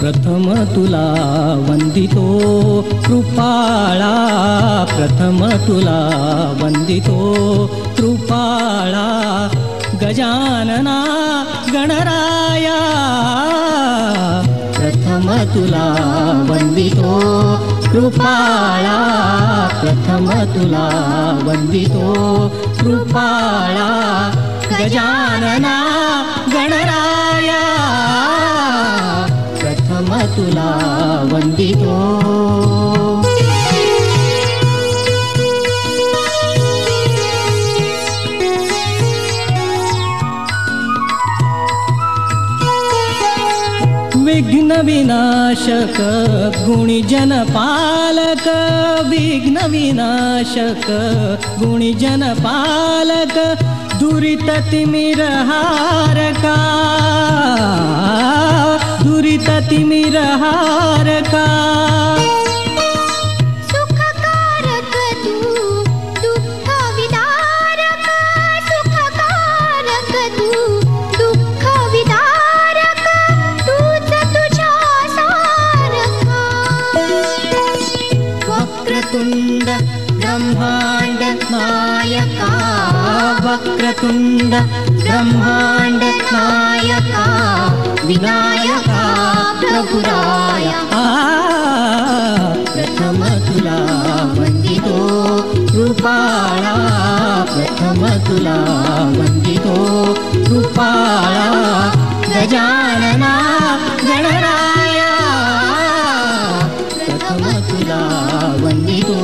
प्रथम तुला वंदितो कृपाळा, प्रथम तुला वंदितो कृपाळा, गजानना गणराया प्रथम तुला वंदितो कृपाळा, प्रथम तुला वंदितो कृपाळा, गजानना गणराया प्रथम तुला वंदितो। विघ्न विनाशक गुणीजन पालक, विघ्न विनाशक गुणीजन पालक, दुरित तिमिरहारका, दुरित तिमिरहारका, सुखकारक तू दुःख विदारक, सुखकारक तू दुःख विदारक, तूच तुझ्या सारखा। वक्रतुंड ब्रह्मांड नायका, वक्रतुंड ब्रह्मांड नायका, विनायका प्रभुराया प्रथम तुला वंदितो कृपाळा, प्रथम तुला वंदितो कृपाळा, गजानना गणराया प्रथम तुला वंदितो।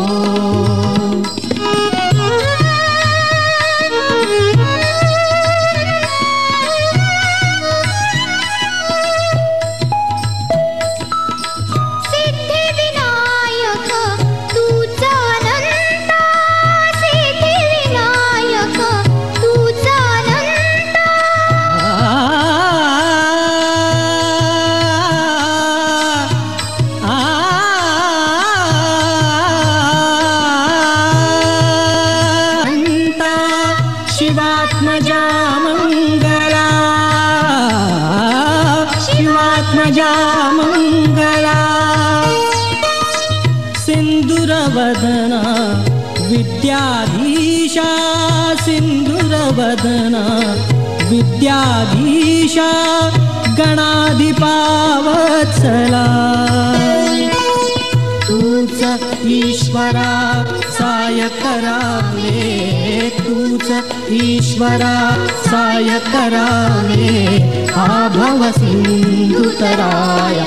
शिवात्मजा मंगला, शिवात्मजा मंगला, सिंदूरवदना विद्याधीशा, सिंदूरवदना विद्याधीशा, गणाधिपावत्सला, तूच ईश्वरा साय करावे, तूच ईश्वरा साय करावे, आभव सिंधुतराया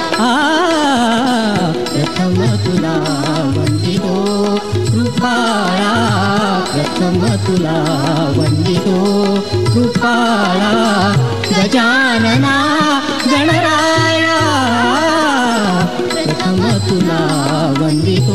प्रथम तुला वंदितो कृपाळा, प्रथम तुला वंदितो कृपाळा, गजानना गणराया प्रथम तुला वंदितो।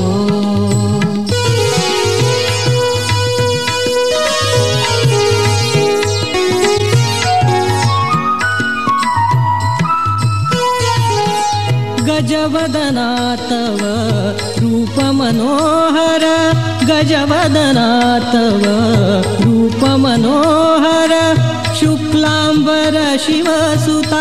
गजवदना तव रूप मनोहर, गजवदना तव रूप मनोहर, शुक्लांबर शिवसुता,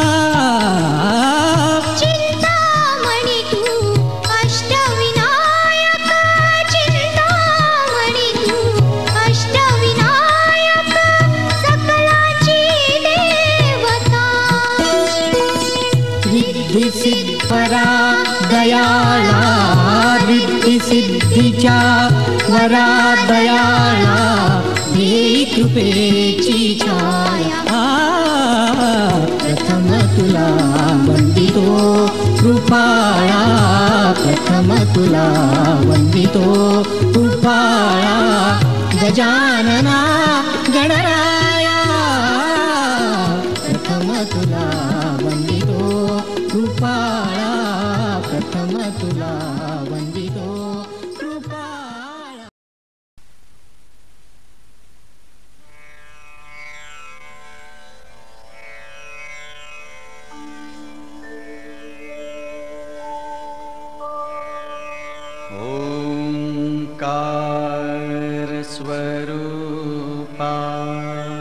चिंतामणि तू अष्टविनायक, चिंतामणि तू अष्टविनायक, सकलाची देवता, रिद्धी सिद्धपरा दयाळा, रिद्धी सिद्धीच्या वरा दयाळा, देई कृपेची छाया प्रथम तुला वंदितो कृपाळा, प्रथम तुला वंदितो कृपाळा, गजानना गणराया प्रथम तुला वंदितो कृपाळा, प्रथम तुला वंदितो कृपाळा। ओंकार स्वरूपा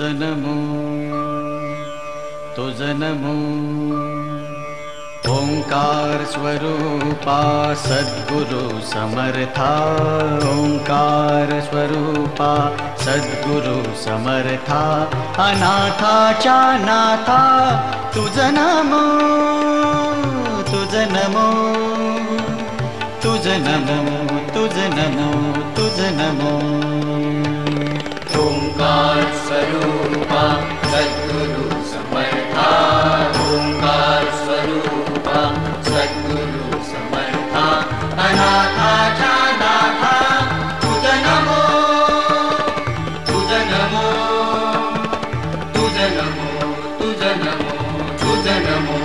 नमो तुझ नमो ओंकार स्वरूपा सद्गुरु समर्था ओंकार स्वरूपा सद्गुरु समर्था अनाथाच्या नाथा तुझ नमो तुझ नमो तुझ नमो तुझ नमो तुझ नमो ओंकार स्वरूपा सद्गुरु समर्था ओंकार स्वरूपा सद्गुरु समर्था अनाथाच्या नाथा तुझ नमो तुझ नमो तुझ नमो तुझ नमो तुझ नमो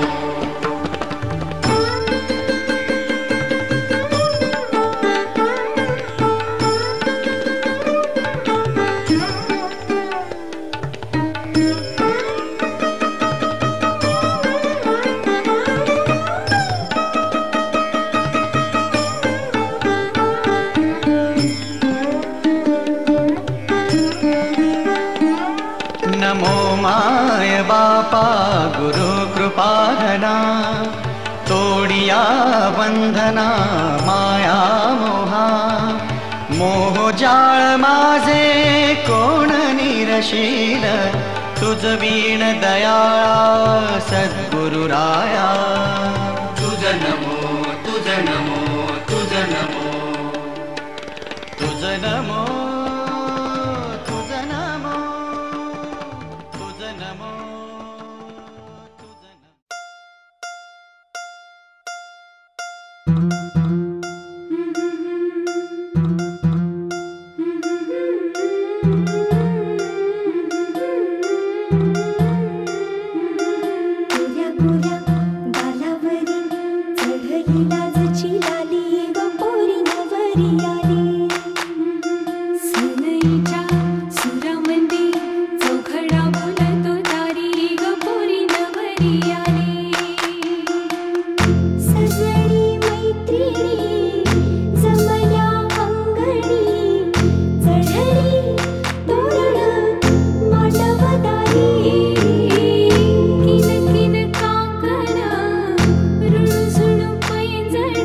नमो माय बापा गुरु कृपाघना तोडिया बंधना माया मोहा मोहजाळ माझे कोण निरशील तुझ वीण दयाळा सद्गुरुराया तुझ नमो तुझ नमो तुझ नमो तुझ नमो तुझ नमो तुझ नमो तुझ नमो गोऱ्या गोऱ्या गालावरी चढली लाजची लाली ग पोरी नवरी आली सनईच्या सुरामध्ये चौघडा बोलतो तारी ग पोरी नवरी आली सजणी मैत्रिणी जमल्या अंगणी चढली तोरण मांडवदारी किन किन काकण रुणझुण पैंजण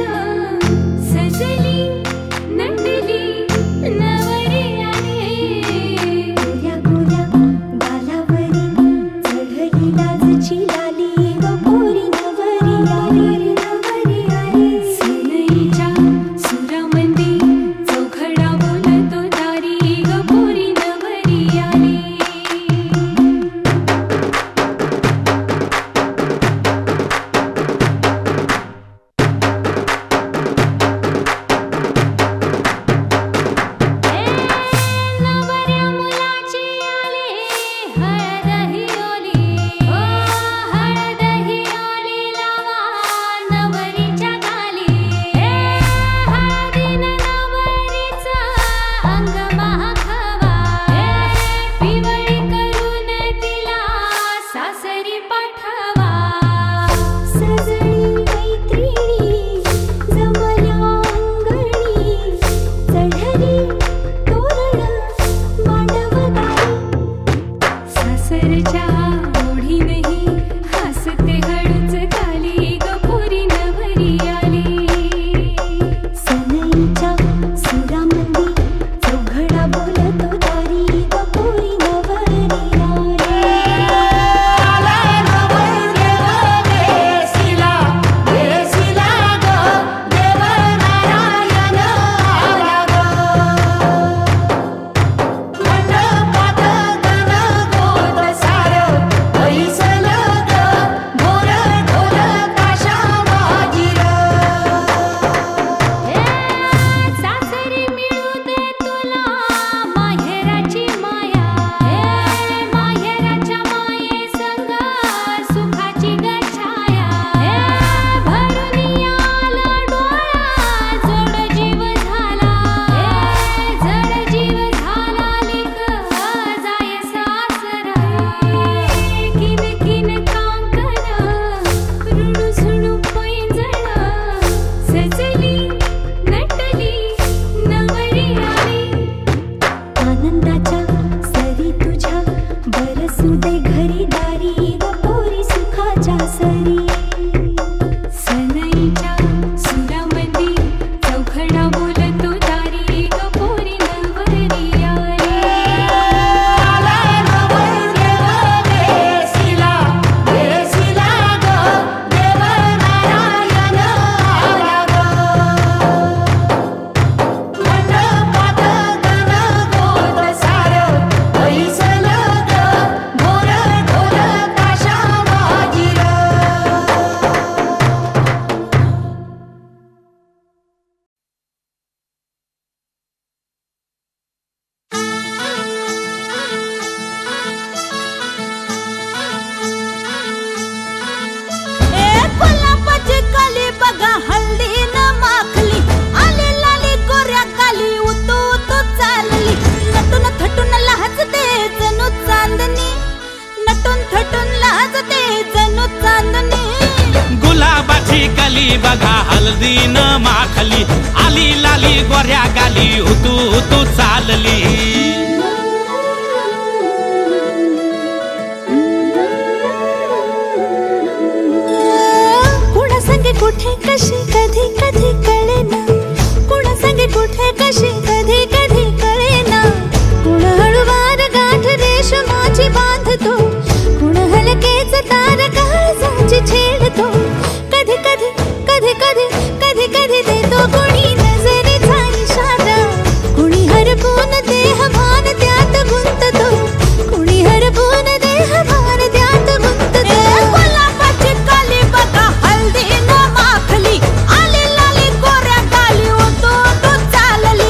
गली बघा हळदी न माखली आली लाली गोऱ्या गाली हुतू हुतू चालली कुणा संगे कुठे कशी कधी कधी कळेना कुणा संगे कुठे कशी कधी कधी कळेना कुण हळूवार गाठ रेशमाची बांधतो कुण हलकेच तार काळजाची छेडतो कधी कधी कधी कधी कधी कधी देतो कुणी नजरेचा इशारा कुणी हरपून देह भान त्यात गुंततो कुणी हरपून देह भान त्यात गुंततो गुलाबाची काली बघा हल्दी न माखली आली लाली गोऱ्या गाली होतो तो चालली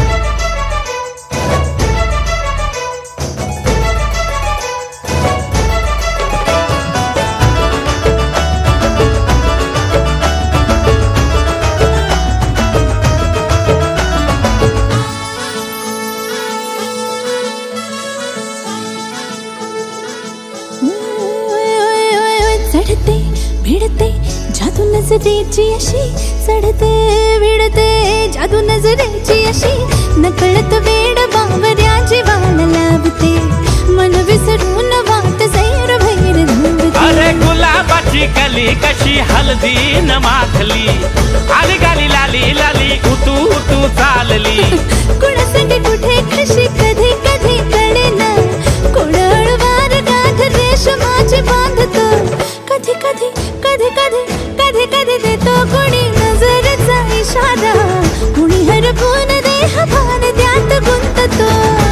चढते भिडते जादू नजरेची अशी चढते भिडते जादू नजरेची अशी नकळत वेड बावऱ्या जीवाला लाभते मन विसरून वाट सैर भैर धावते अरे गुलाबाची कली कशी हळदी न माखली आली गाली लाली लाली उतू उतू चालली कुणा संगे कुठे कशी कधी कधी कळेना कुण हळूवार गाठ रेशमाची बांधतो कधी कधी कधी कधी कधी कधी देतो कुणी नजरेचा इशारा कुणी हरपून देह भान त्यात गुंततो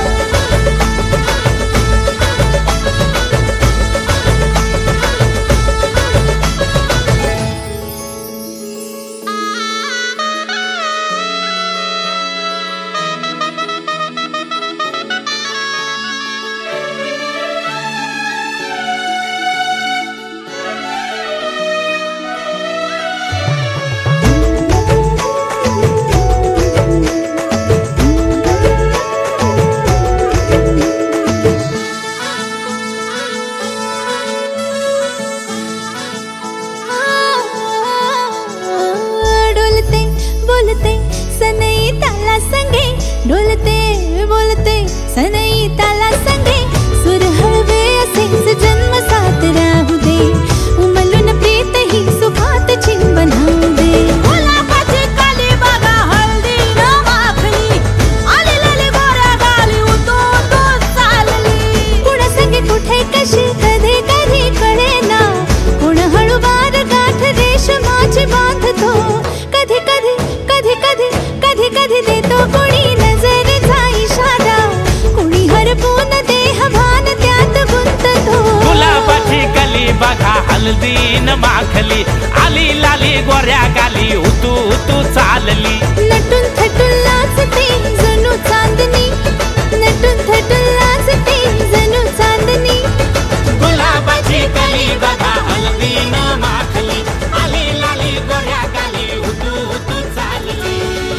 डोलते बोलते सनई ताला संगे डोलते बोलते सनई ताला संगे सुर हळवे असेच जन्म साथ राहू दे उमलून प्रीत ही सुखात चिंबन होऊ दे गुलाबाची काली बघा हळदी न माखली आली लाली गोऱ्या गाली उतू उतू चालली कुणा संगे कुठे कशी कधी कधी कळेना कुण हळूवार गाठ रेशमाची बांधतो कधी कधी कधी कधी कधी कधी देतो कुणी नजरेचा इशारा कुणी हरपून देह भान त्यात गुंततो गुलाबाची कली बघा हळदी न माखली आली लाली गोऱ्या गाली उतू उतू चालली नटून थटून लाजते जणू चांदणी नटून थटून लाजते जणू चांदणी गुलाबाची कली बघा हळदी न माखली आली लाली गोऱ्या गाली उतू उतू चालली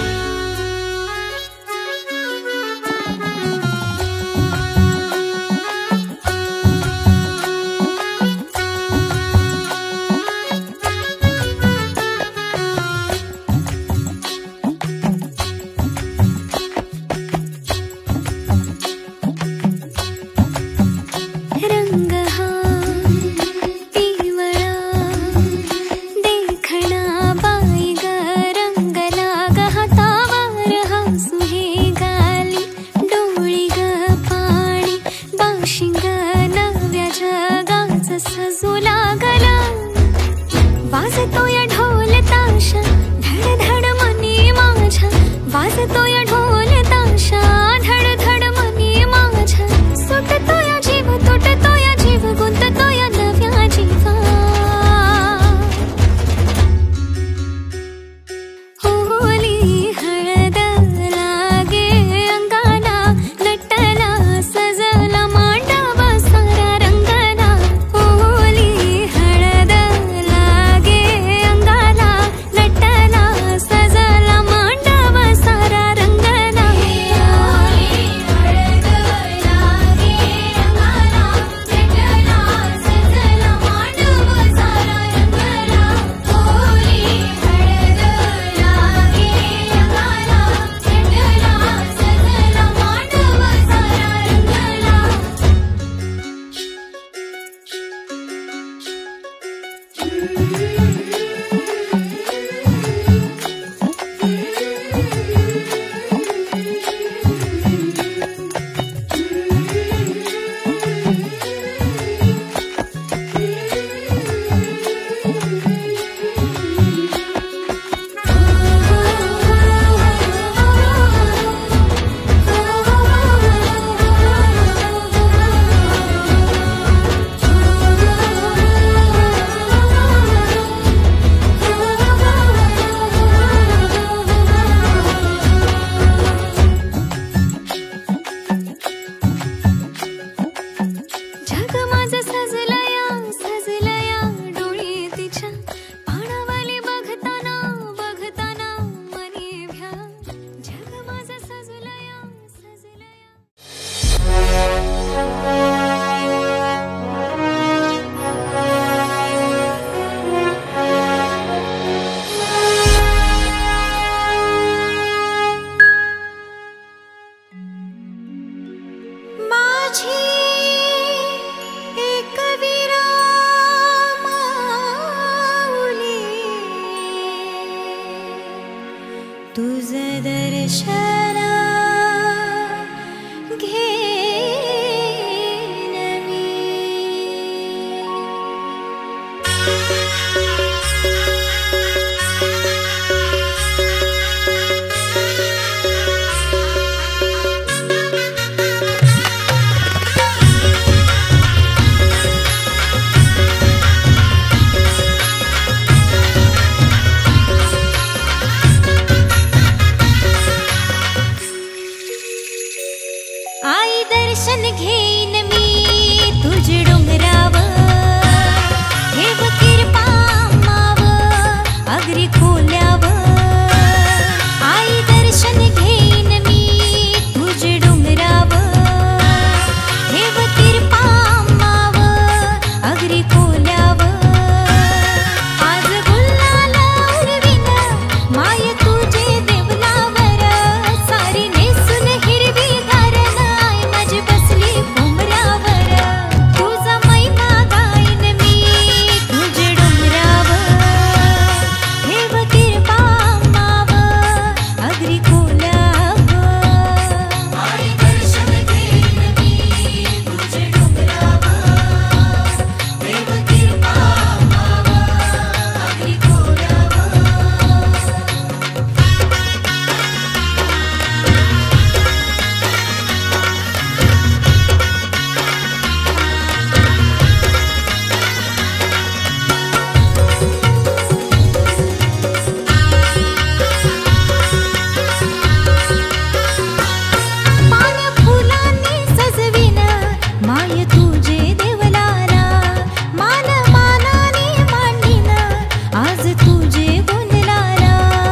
रंग हा पिवळा देखणा बाई ग रंगला ग हातावर हसू हे गाली डोळी ग पाणी बाशिंग नव्या जगाच सजू लागला वाजतो या ढोल ताशा धड धड मनी माझ्या वाजतो या ढोल ताशा धड धड मनी माझ्या सुटतो या जीव तुटतो या जीव गुंततो या नव्या जीवा होली हळद लागे अंगाला नटला सजला मांडवा सारा रंगला होली हळद लागे अंगाला नटला सजला मांडवा सारा रंग तुझं दर्शन घेन मी. आई दर्शन घेईन मी तुझ डोंगरावर, ठेव कृपा माव अगरी खोल्यावर. आई दर्शन घेईन मी तुझ डोंगरावर, ठेव कृपा माव अगरी खोल्यावर. आज गुलाल उरवीन माय तुझे देवलावर, सारी नेसून हिरवी घारण आई माझी बसली कोंबऱ्यावर. तुझा महिमा गाईन मी तुझ डोंगरावर, ठेव कृपा माव अगरी खोल्यावर. आई दर्शन घेईन मी तुझ डोंगरावर, ठेव कृपा माव अगरी पान फुलांनी सजविन माय तुझे देवलारा, मान मानाने मांडीन आज तुझे गोंधलारा.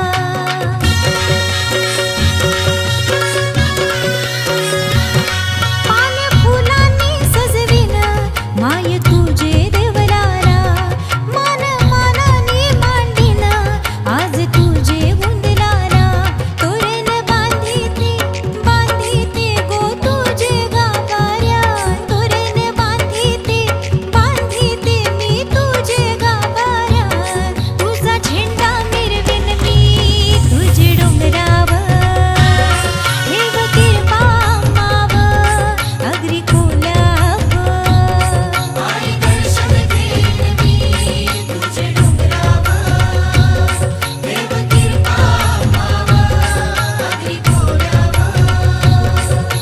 पान फुलांनी सजविन माय तुझे देवलारा, मान मानाने मांडीन आज तुझे गोंधलारा. तोरण बांधिते गो तुझे गाभाऱ्या, तोरण बांधिते मी तुझे गाभाऱ्या. तुझा झेंडा मिरवीन मी तुझे डोंगरावर, ठेव कृपा माव अगरी खोल्यावर. आई दर्शन घेईन मी तुझे डोंगरावर, ठेव कृपा माव अगरी खोल्यावर.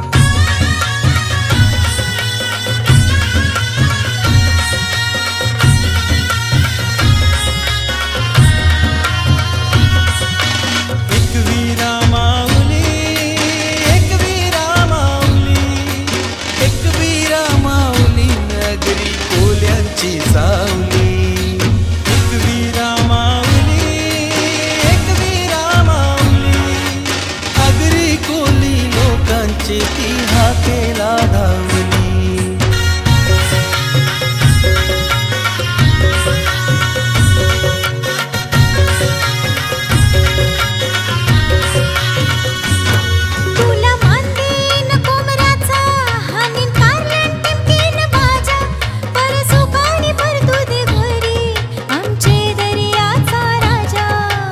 एक वीरा माऊली, एक वीरा माऊली, एक वीरा माऊली नगरी कोल्यांची सावली. एक वीरा माऊली, एक वीरा माऊली, अगरी कोली लोकांची ती हाकेला धावली. तुला मानदेन कोमराचा हानीन कारल्यान टिमकीन बाजा, परसुकाणी भरतो दे घरी आमचे दर्याचा राजा.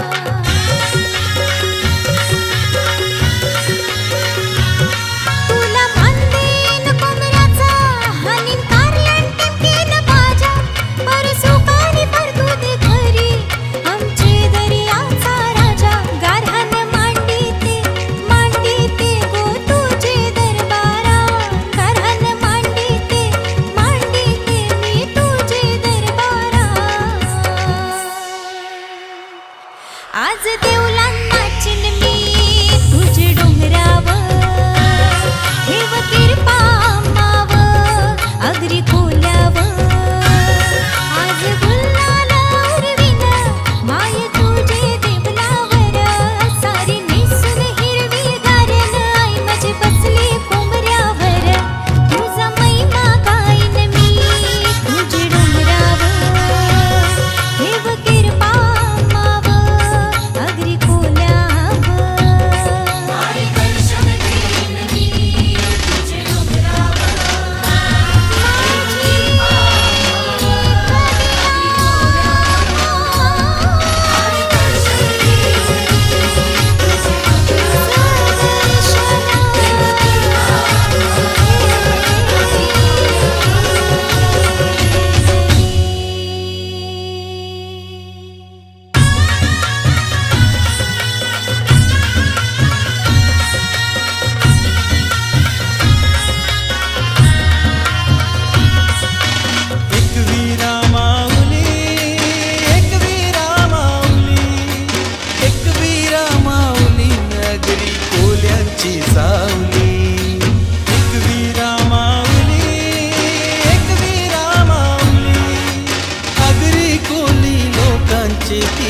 तुला मानदेन कोमराचा हानीन कारल्यान टिमकीन बाजा, परसुकाणी भरतो दे घरी आमचे दर्याचा राजा. गारहान मांडीते गो तुझे दरबारा, गारहान मांडीते मी तुझे दरबारा. आज देवला नाचिन मी तुझे डोंगरावर, ठेव कृपा माव अगरी खोल्यावर. आज गुलाल उरवीन माय तुझे देवलावर, सारी नेसून हिरवी घारण आई माझी बसली कोंबऱ्यावर. तुझा महिमा गाईन मी तुझे डोंगरावर, ठेव कृपा माव अगरी खोल्यावर.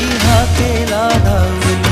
हाकेला धावली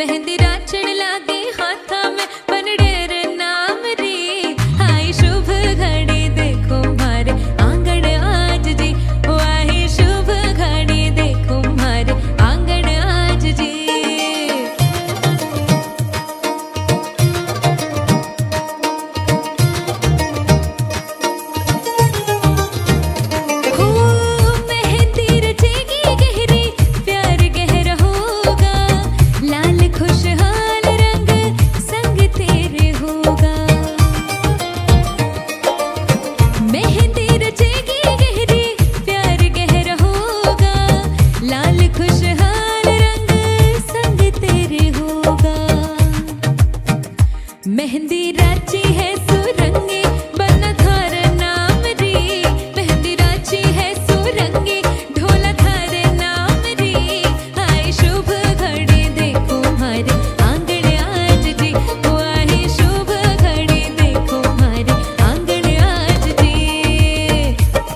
मेहंदी राचण लागे हाथा में बनडेर नाम री आई शुभ घड़ी देखो मारे आंगन आज जी ओ आई शुभ घड़ी देखो मारे आंगन आज जी मेहंदी राची है सुरंगी बनधार नाम री मेहंदी राची है सुरंगी ढोलाधार नाम री आई शुभ घड़ी देखो हमारे आंगन आज जी ओ आई शुभ घड़ी देखो हमारे आंगन आज जी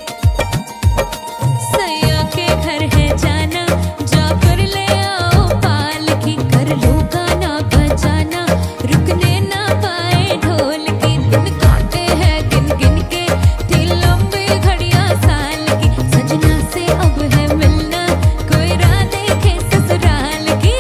सैया के घर है जाना जाकर ले आओ पालकी कर लो गाना बजाना रुकने ना पाए ढोल के दिन काटे हैं गिन गिन के थी लंबी घड़ियां साल की सजना से अब है मिलना कोई राह देखे ससुराल की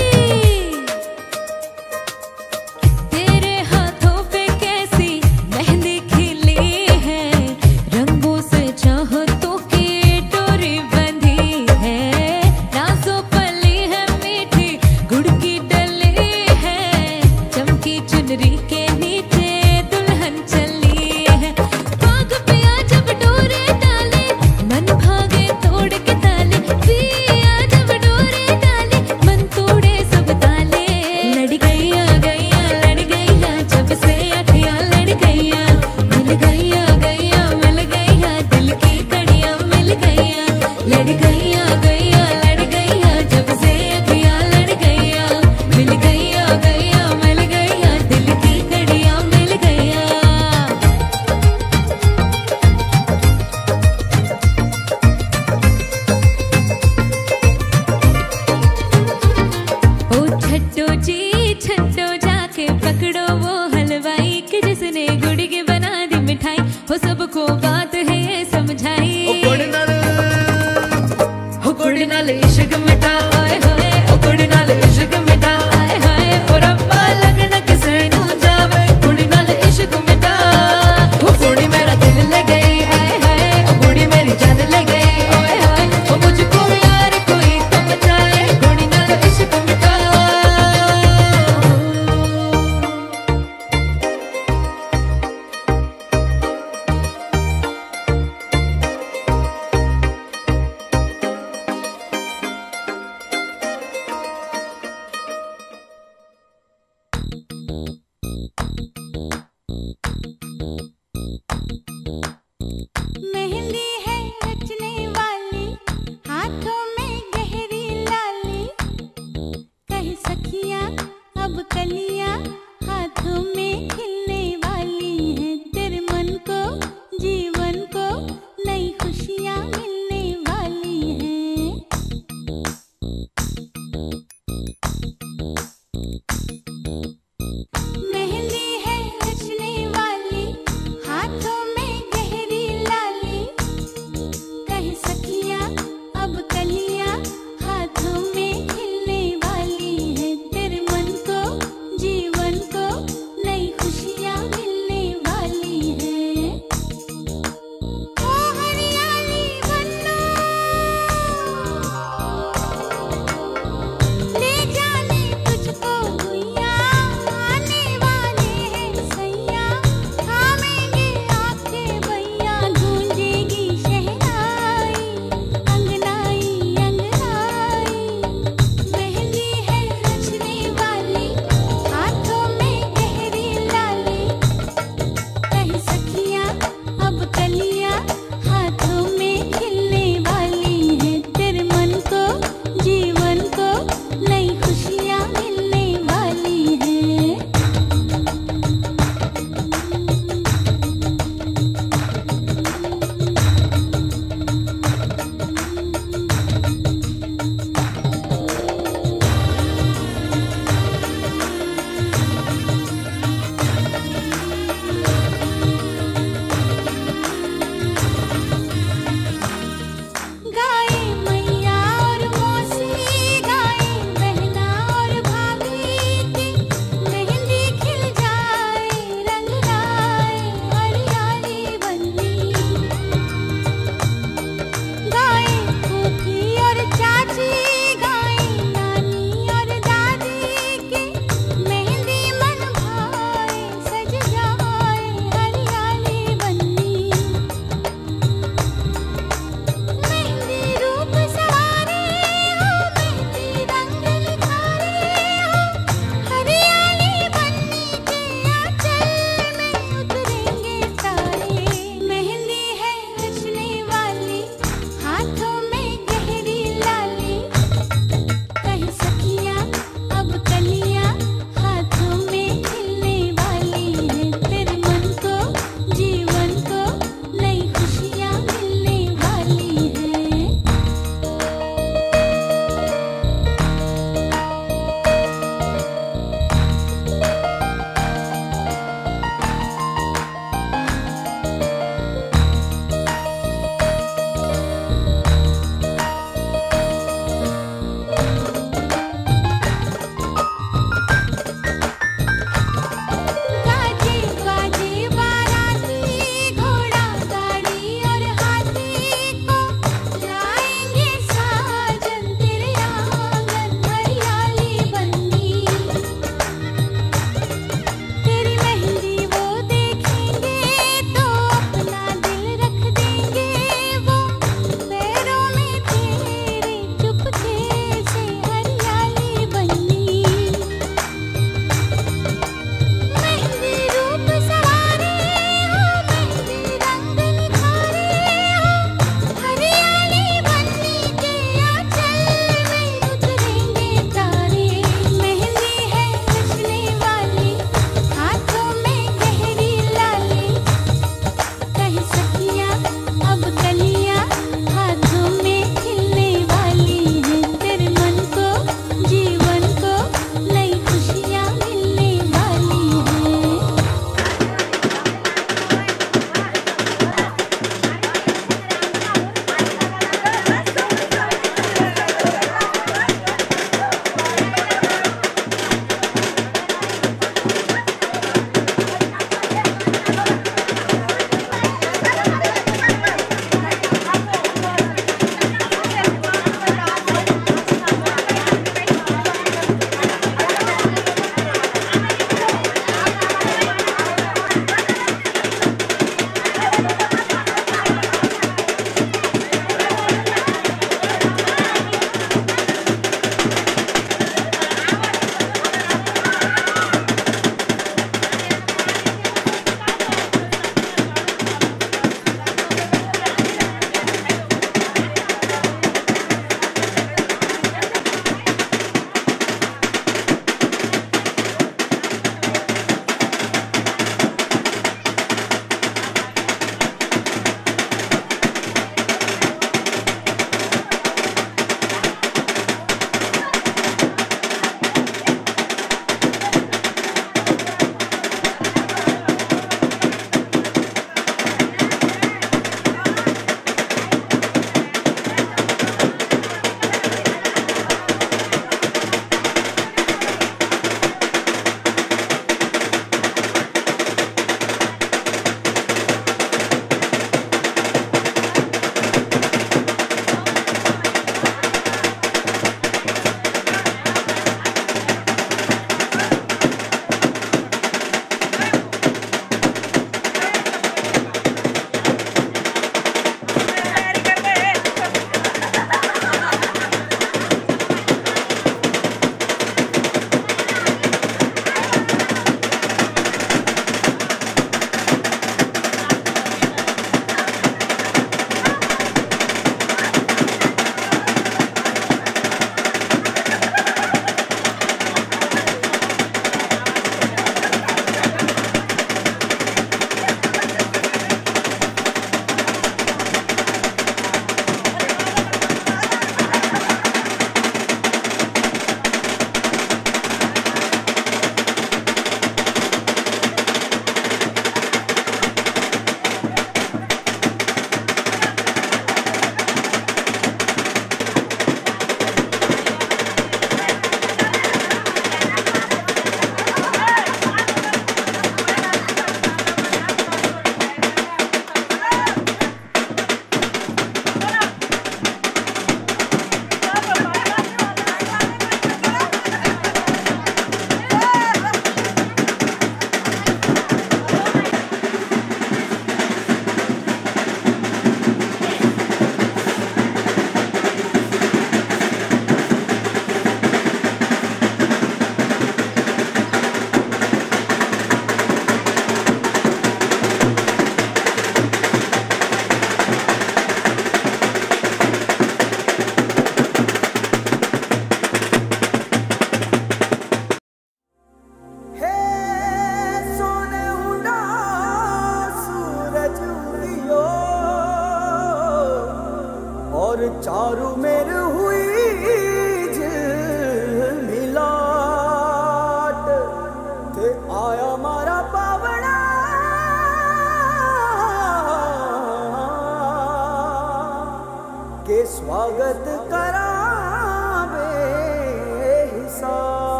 तेरे हाथों पे कैसी मेहंदी खिली है रंगों से चाहतों की डोरी बंधी है नाज़ों पली है मीठी गुड़ की डली है चमकी चुनरी के नीचे दुल्हन चली है बाग पे आ जब डोरे डाले मन भागे तोड़ के ताले पिया जब डोरे डाले मन तोड़े सब ताले लड़ गईया गईया लड़ गईया जब से अखियां लड़ गईया मिल गईया गईया मिल गईया दिल की कड़ियां मिल गईया लड़ गईया गईया लड़ गईया जब से अखियां लड़ गईया मिल गईया गईया मिल गईया दिल की कड़ियां मिल गईया ओ छट्टो जी छट्टो जाके पकड़ो वो हलवाई के जिसने गुड़ की बना दी मिठाई हो सबको बात है ये समझाई गुड़ नाल इश्क मिठा ओए होए ओ गुड़ नाल इश्क मिठा आए हाय ओ रब्बा लगना किसे नू जावे गुड़ नाल इश्क मिठा ओ गुड़ी मेरा दिल ले गई आए हाय ओ गुड़ी मेरी जान ले गई ओए होए ओ मुझको यार कोई तो बचाए गुड़ी नाल इश्क मिठा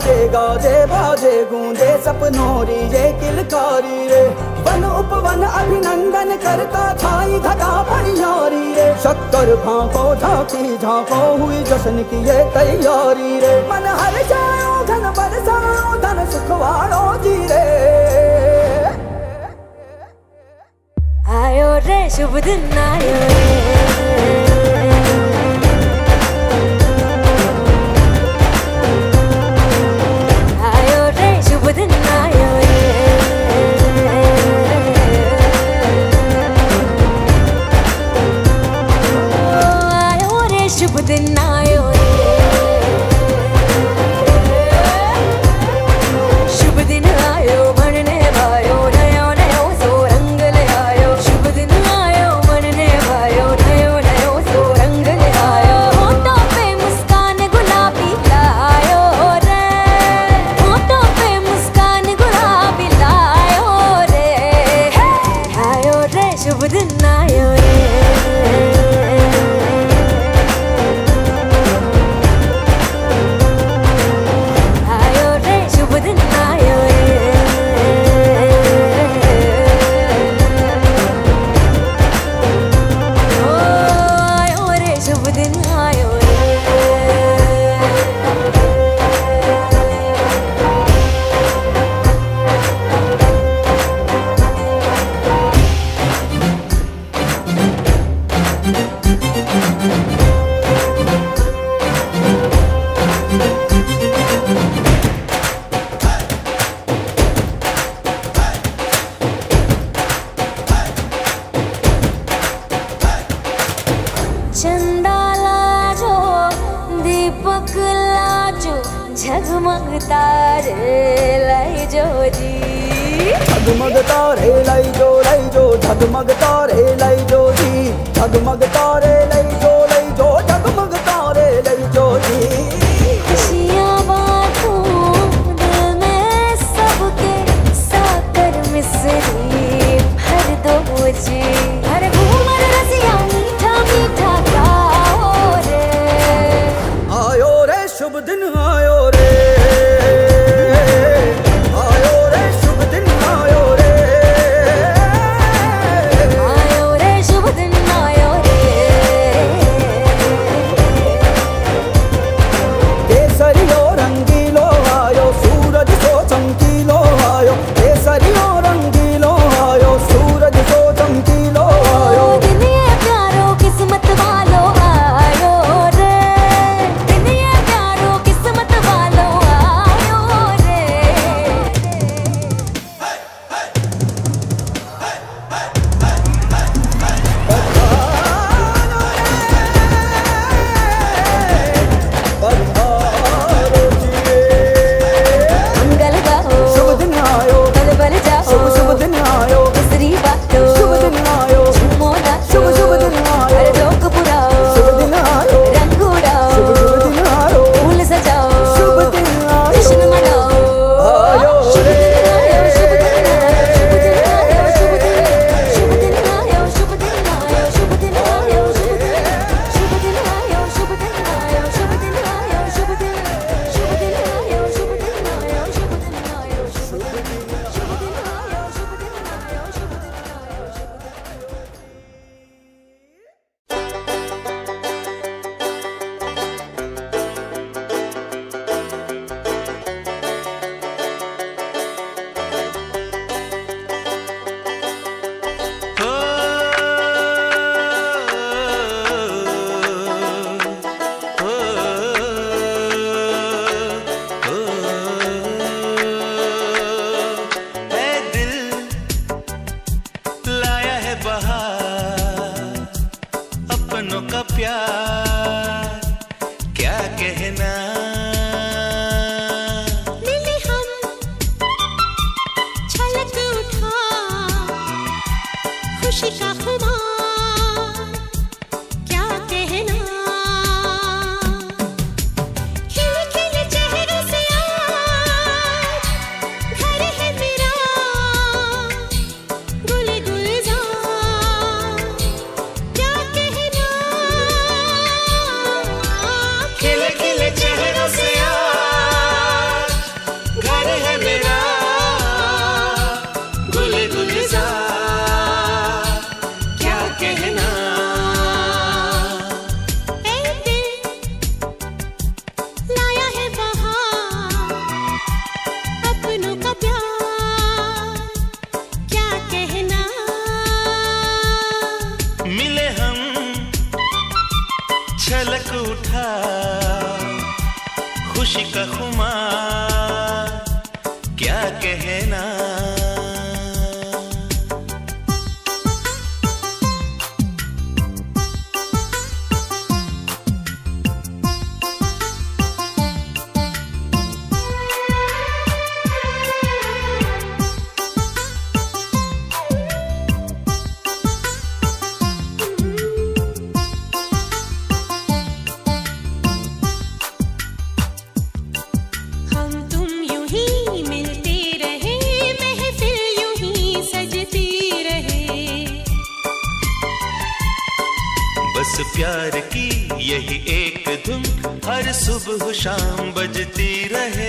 नाचे गाजे बाजे गूंजे सपनों री ये किलकारी रे। वन उपवन अभिनंदन करता छाई घटा भरियारी रे। शक्कर भांको झांकी झांको हुई जश्न की ये तैयारी रे। मन हर जाओ धन बरसाओ धन सुखवाड़ो जी रे। आयो रे शुभ दिन आयो रे। चंदा लाजो दीपक लाजो झगमग तारे लाई जो जी। झगमग तारे लाई जो झगमग तारे लाई जो जी। झगमग तारे लाई जो झगमग तारे लाई जो जी। खुशियाँ बांटूं दिल में सबके साकर मिसरी भर दो जी। हर घूमर रसिया मीठा मीठा गाओ रे। आयो रे शुभ दिन आयो रे। आयो रे शुभ दिन आयो रे। आयो रे शुभ दिन आयो रे। प्यार की यही एक धुन हर सुबह शाम बजती रहे।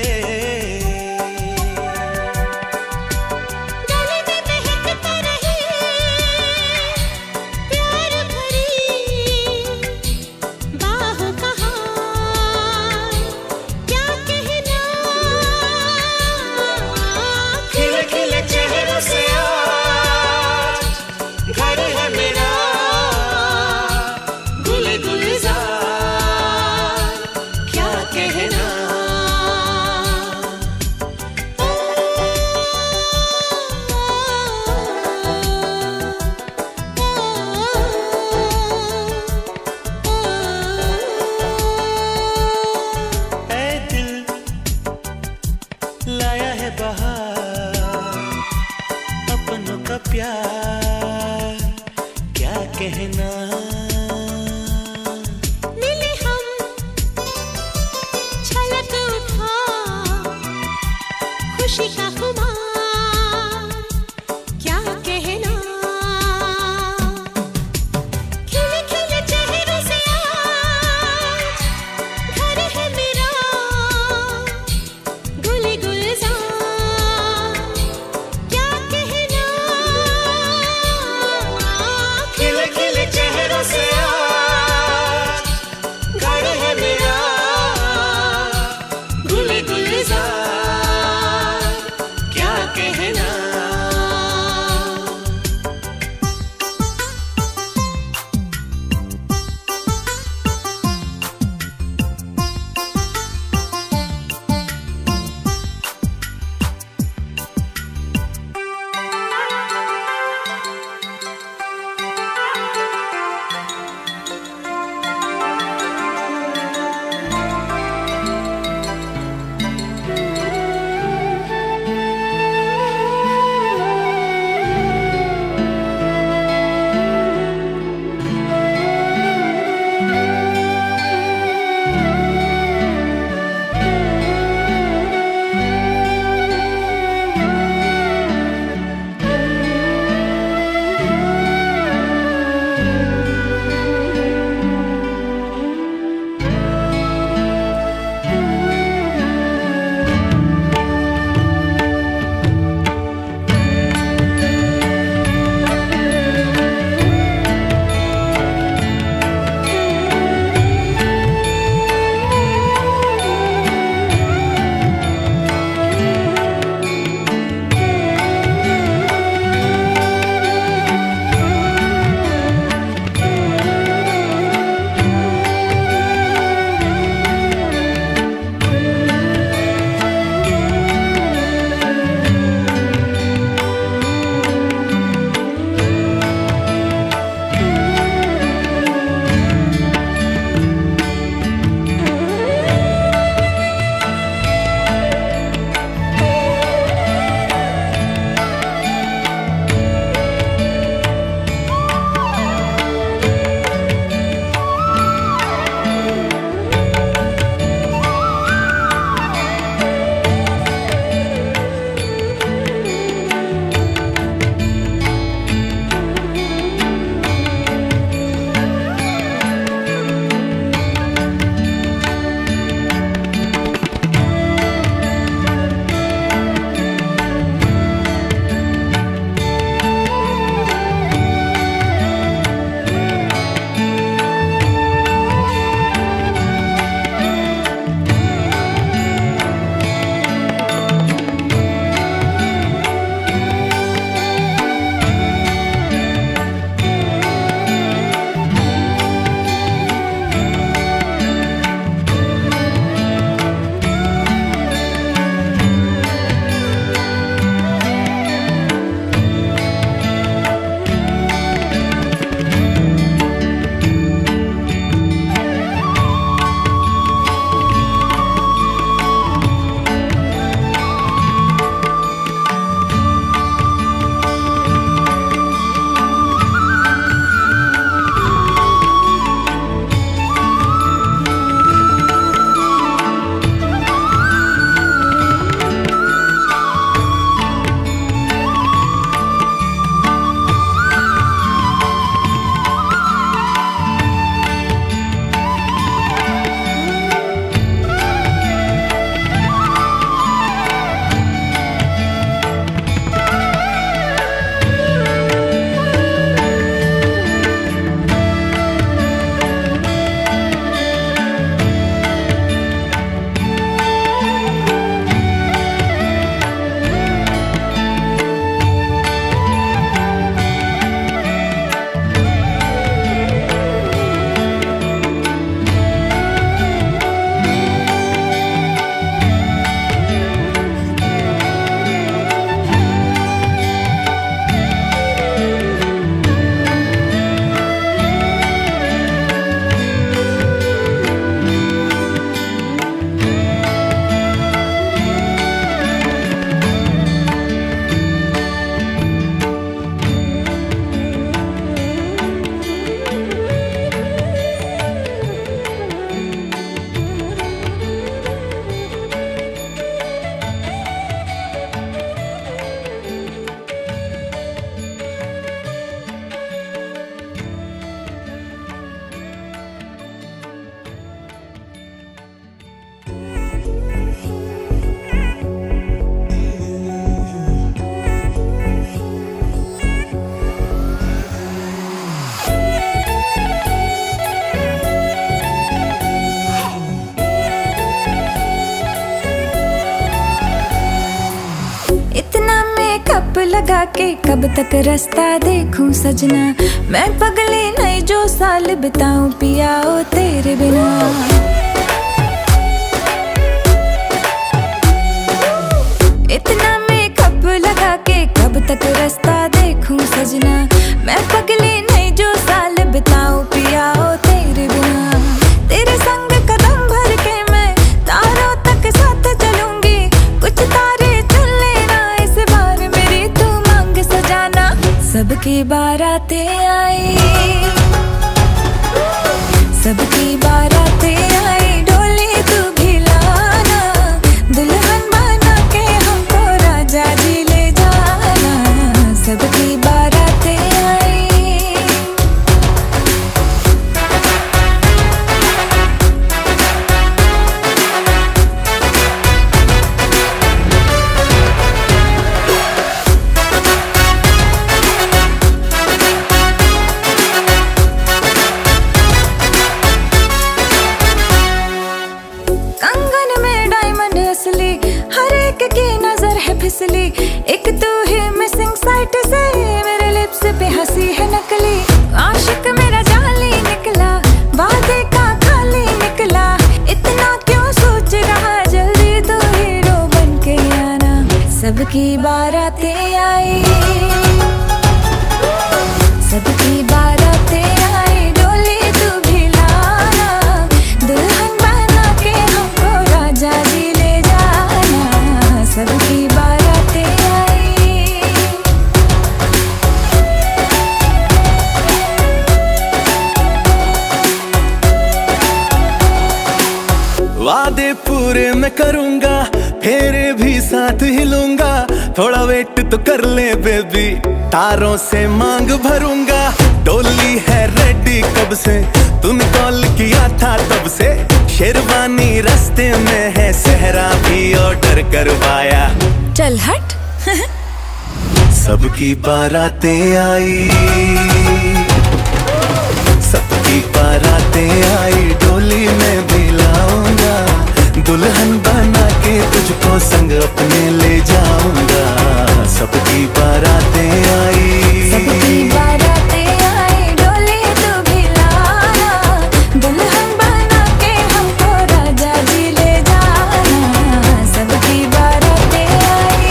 कप लगा के कब तक रास्ता देखूं सजना, मैं पगली नहीं जो साल बिताऊं पिया ओ तेरे बिना। इतना मेकअप लगा के कब तक रास्ता देखूं सजना, मैं पगली नहीं जो साल बिताऊं पिया ओ तेरे बिना। तेरे संग कदम भर के मैं तारों तक साथ चलूंगी, कुछ तारे चुन लेना इस बार मेरी तू मांग सजाना। सबकी बारातें आई, सबकी बारातें आई, डोली तू भी लाना, दुल्हन बना के हमको राजा जी ले जाना। सबकी बारातें आई। कंगन में डायमंड असली, हर एक की नजर है फिसली, एक तू ही मिसिंग साइट से मेरे लिप्स पे हंसी है नकली। आशिक मेरा जाली निकला, वादे का खाली निकला, इतना क्यों सोच रहा, जल्दी तो हीरो बन के आना। सबकी बारातें आई, सबकी बारातें आई, डोली तू भी लाना, दुल्हन बना के हमको राजा जी ले जाना। सबकी बारातें आई। वादे पूरे मैं करूंगा, फेरे भी साथ हिलूंगा, थोड़ा वेट तो कर ले बेबी, तारों से मांग भरूंगा। डोली है रेडी कब से, तूने कॉल किया था तब से, शेरवानी रास्ते में है, सहरा भी ऑर्डर करवाया। चल हट। सबकी बारातें आई, सबकी बारातें आई, डोली में भी लाऊंगा, दुल्हन बना के तुझको संग अपने ले जाऊंगा। सबकी बारातें आई, सबकी बारातें आई, डोली तू भी लाना, दुल्हन बना के हमको राजा जी ले जाना। सबकी बारातें आई।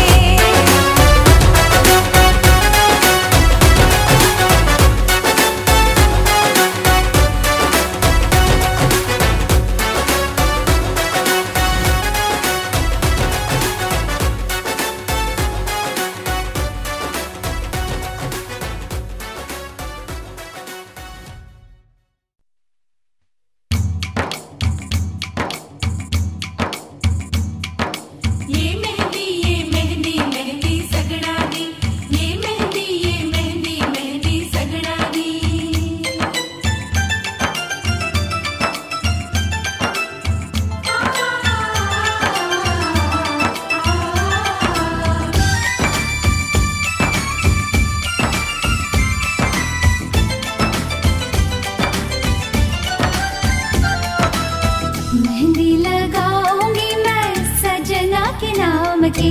मेहंदी लगाऊंगी मैं सजना के नाम की,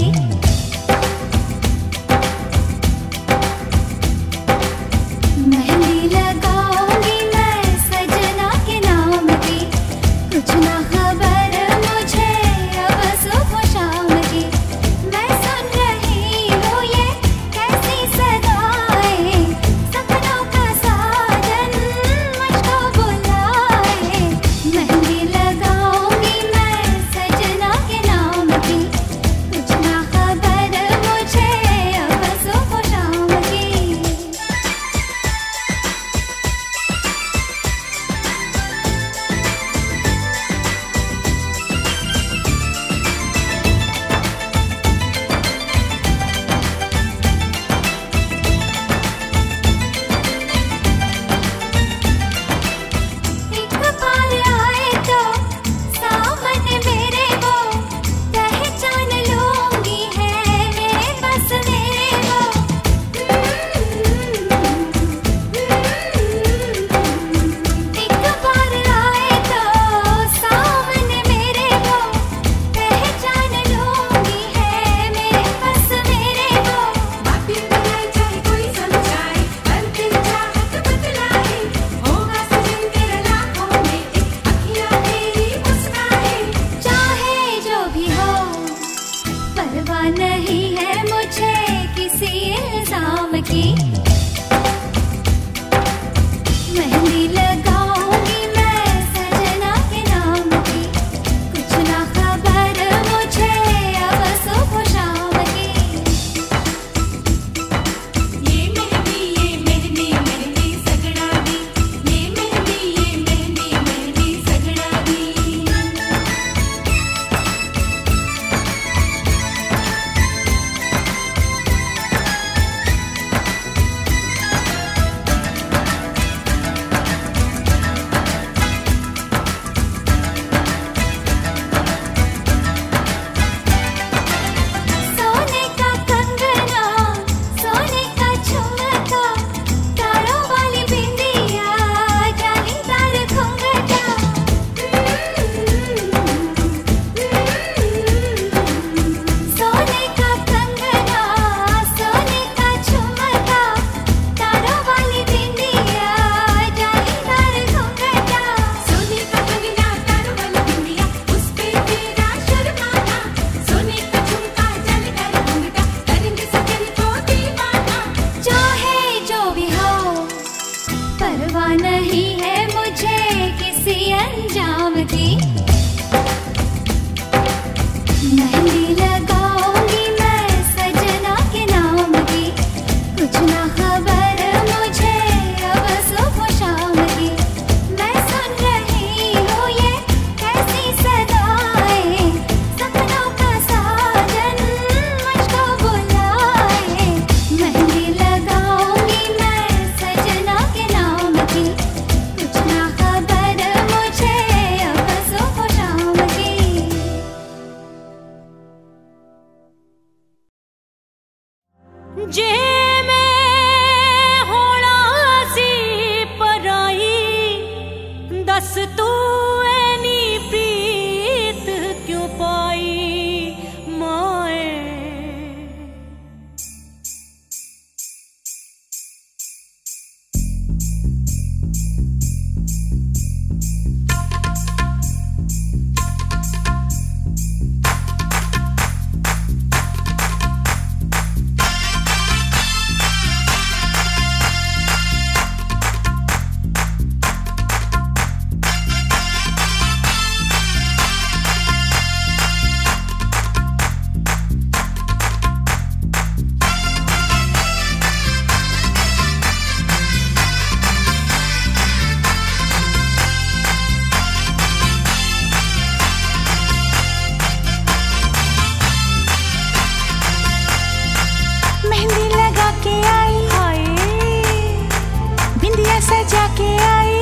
मेहंदी लगाऊंगी मैं सजना के नाम की, कुछ ना खबर मुझे अब सुबह शाम की। मैं सुन रही हूँ ये कैसी सदाएं, सपनों का साजन मुझको बुलाए। मेहंदी लगाऊंगी मैं सजना के नाम की, कुछ ना खबर परवाह नहीं है मुझे किसी इल्जाम की। मेहंदी लगाऊंगी मैं सजना के नाम की, कुछ ना खबर मुझे अब सुबह शाम की। ये मेहंदी मेहंदी सगड़ा दी, ये मेहंदी सगड़ा दी। सोने का कंगना, सोने का झुमका, तारों वाली बिंदिया, जालीदार घुंघटा। सोने का कंगना, सोने का झुमका, तारों वाली बिंदिया, जालीदार घुंघटा। सोने का कंगना, तारों वाली बिंदिया, उस पे तेरा शर्माना। सोने का झुमका, जालीदार घुंघटा, करेंगे सजन को दीवाना। चाहे जो भी हो, परवाह नहीं है मुझे किसी अंजाम की। मेहंदी लगाऊंगी मैं सजना के नाम की, कुछ ना खबर मुझे अब सुबह शाम की। मैं सुन रही हूँ ये कैसी सदाएं, सपनों का साजन मुझको बुलाए। मेहंदी लगाऊंगी मैं सजना के नाम की, कुछ ना खबर मुझे अब सुबह शाम की। जे मैं होना सी पराई, दस तू ऐनी प्रीत क्यों पाई माए। मेहंदी लगा के आई, बिंदिया सजा के आई,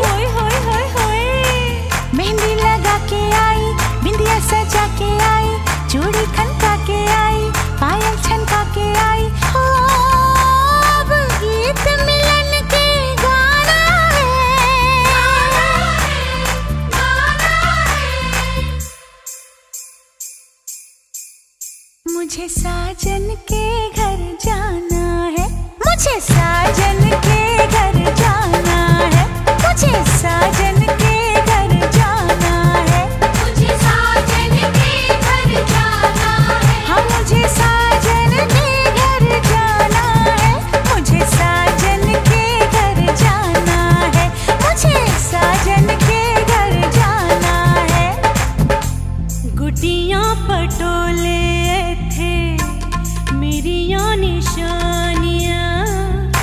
मेहंदी लगा के आई, बिंदिया सजा के आई, चूड़ी खनका के आई, पायल छनका के आई। हो अब गीत मिलन के गाना है। मुझे साजन के घर जाना है, मुझे साजन के घर जाना है, मुझे साजन के घर जाना है, मुझे साजन के घर जाना है। हाँ मुझे साजन के घर जाना है, मुझे साजन के घर जाना है, मुझे साजन के घर जाना है। गुटियां पटोले थे मेरियां निशानियां,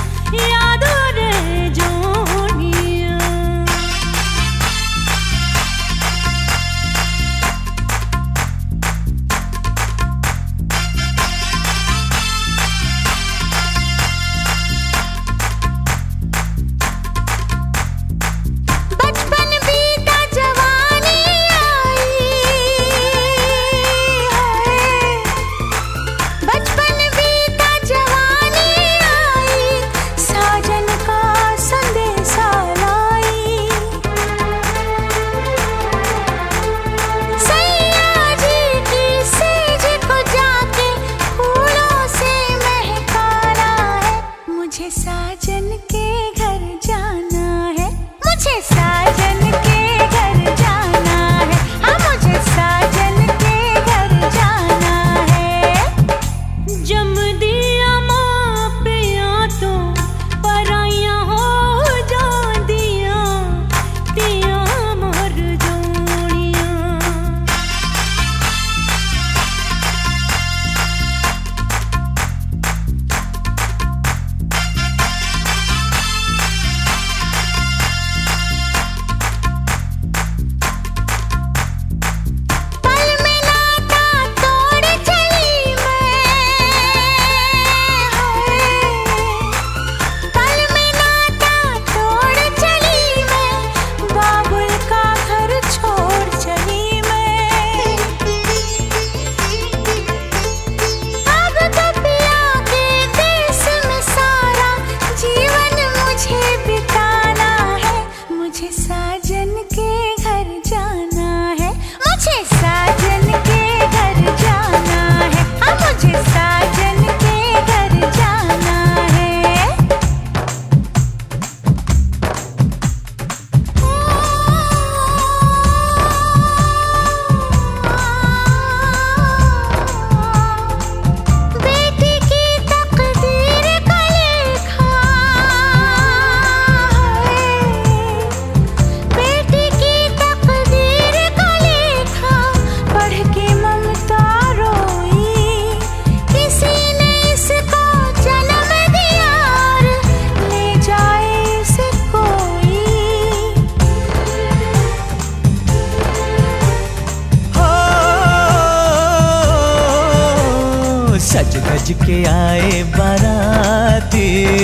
सज धज के आए बाराती,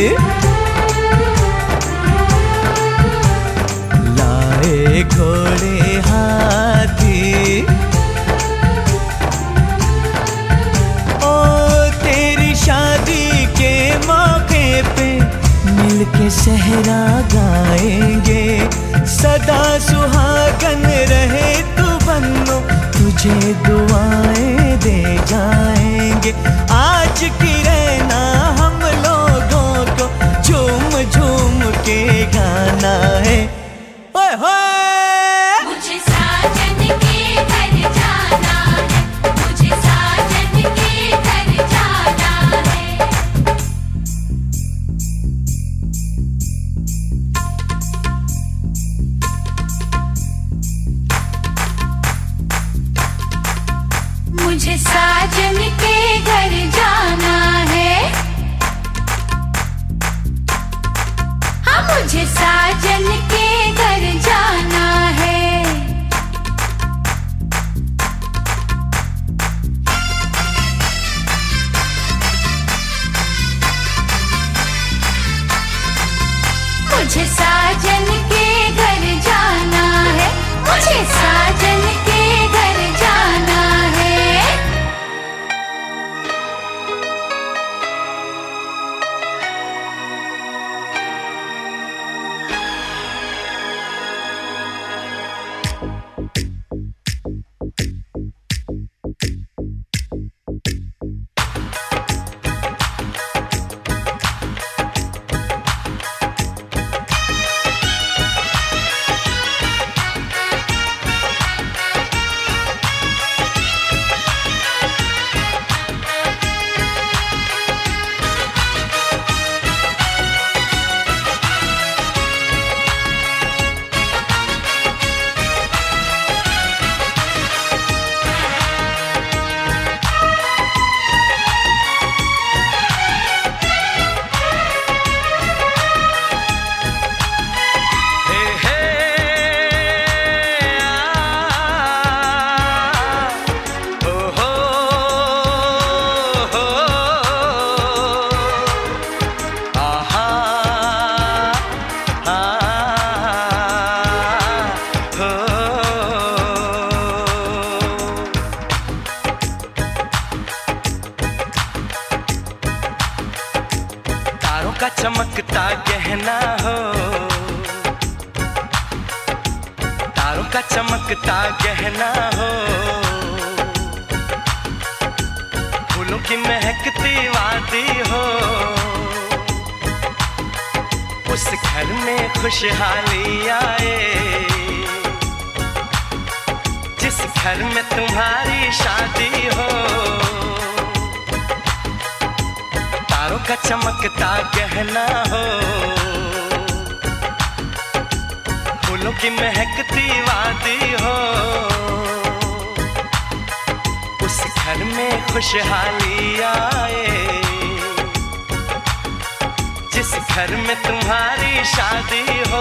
लाए घोड़े हाथी। ओ तेरी शादी के मौके पे मिलके सहरा गाएंगे, सदा सुहागन रहे तू बन्नो, तुझे दुआएं दे जाएंगे। आज की रहना हम लोगों को झूम झूम के गाना है। ओए होए मुझे साजन के घर जाना है, मुझे साजन के घर जाना है। मुझे साजन के घर जाना है, हाँ मुझे साजन के घर जाना है। मुझे साजन के घर जाना है, मुझे साजन के घर जाना है। का चमकता गहना हो, तारों का चमकता गहना हो, फूलों की महकती वादी हो। उस घर में खुशहाली आए जिस घर में तुम्हारी शादी हो। तारों का चमकता गहना हो, फूलों की महकती वादी हो। उस घर में खुशहाली आए जिस घर में तुम्हारी शादी हो।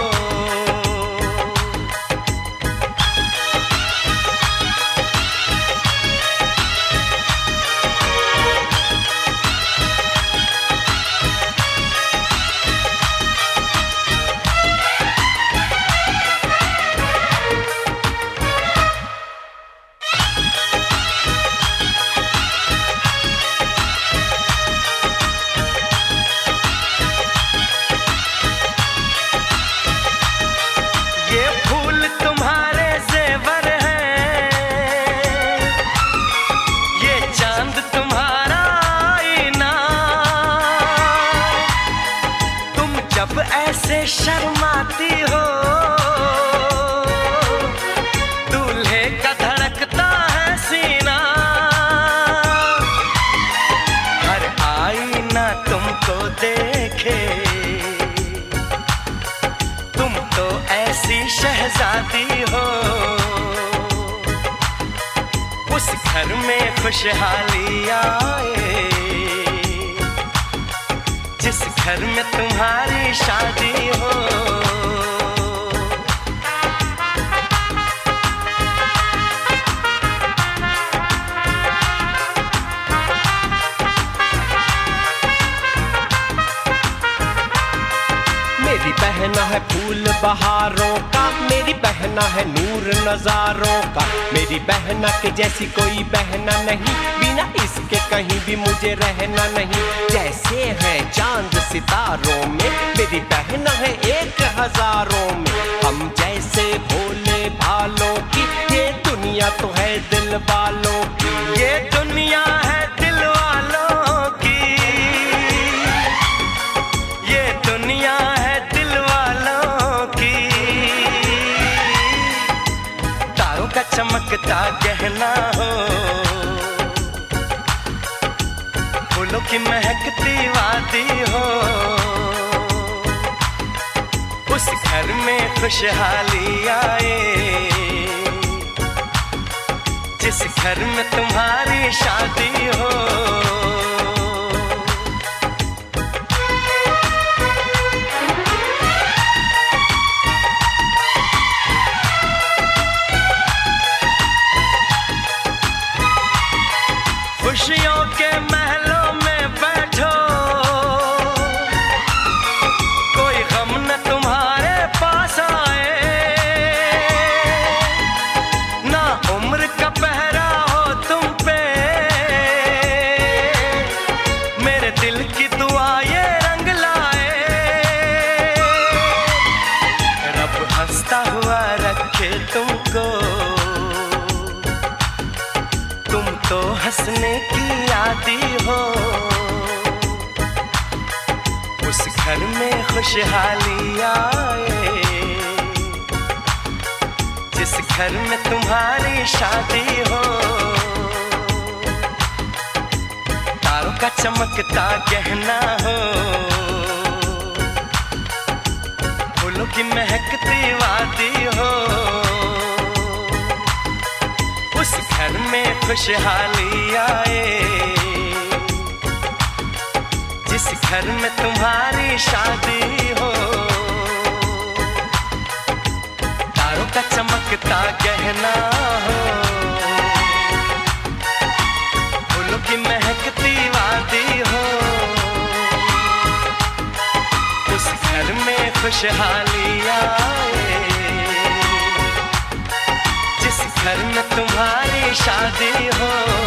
शर्माती हो दूल्हे का धड़कता है सीना, हर आईना तुमको देखे तुम तो ऐसी शहजादी हो। उस घर में खुशहाली आए जिस घर में तुम्हारी शादी हो। बहना है फूल बहारों का, मेरी बहना है नूर नजारों का। मेरी बहना के जैसी कोई बहना नहीं, बिना इसके कहीं भी मुझे रहना नहीं। जैसे है चांद सितारों में, मेरी बहना है 1000 में। हम जैसे भोले भालों की, ये दुनिया तो है दिल वालों की। ये दुनिया है दिल वालों की, ये दुनिया है दिल वालों की। तारों का चमकता गहना हो, फूलों की महकती वादी हो। उस घर में खुशहाली आए, जिस घर में तुम्हारी शादी हो। खुशियों के महलों में बैठो, कोई गम न तुम्हारे पास आए। ना उम्र का पहरा हो तुम पे, मेरे दिल की दुआ ये रंग लाए। रब हंसता हुआ रखे तुमको, तुम तो हंसने की आदी हो। उस घर में खुशहाली आए, जिस घर में तुम्हारी शादी हो। तारों का चमकता गहना हो, फूलों की महकती वादी हो। उस घर में खुशहाली आए, जिस घर में तुम्हारी शादी हो। तारों का चमकता गहना हो, फूलों की महकती वादी हो। उस घर में खुशहाली आए, जिस घर में तुम्हारी शादी हो।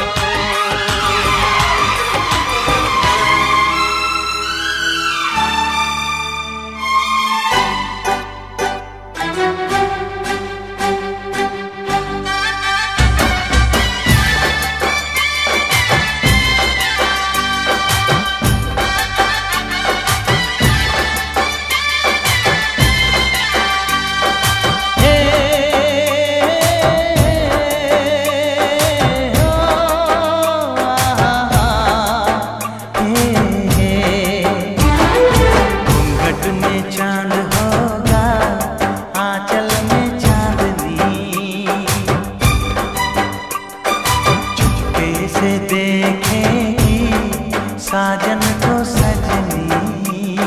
साजन को सजनी,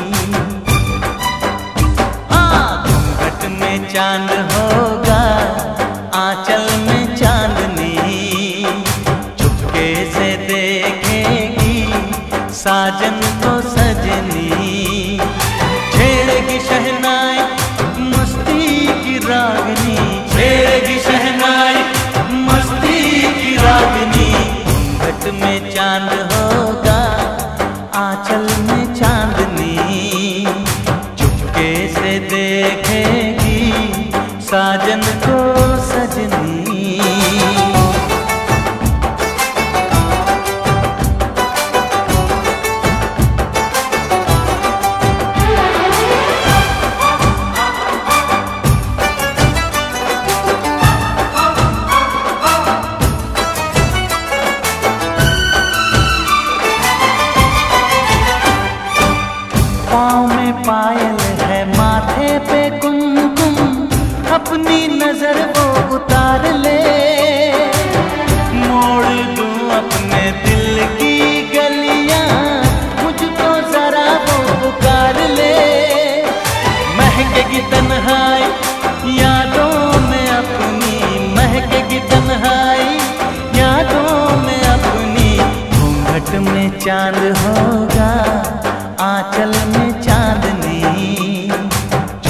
घूंघट में चांद होगा, आंचल में चांदनी। चुपके से देखेगी साजन को सजनी। छेड़ेगी शहनाई मस्ती की रागनी, छेड़ेगी शहनाई मस्ती की रागनी। घूंघट में चांद होगा, आंचल में चांदनी। चुपके से देखेगी साजन को सजनी। पाँव में पायल है, माथे पे कुमकुम, अपनी नजर वो उतार ले। मोड़ दूं अपने दिल की गलियां, मुझको जरा वो पुकार ले। महकेगी तन्हाई यादों में अपनी, महकेगी तन्हाई यादों में अपनी। घूंघट में चांद होगा, आंचल में चांदनी।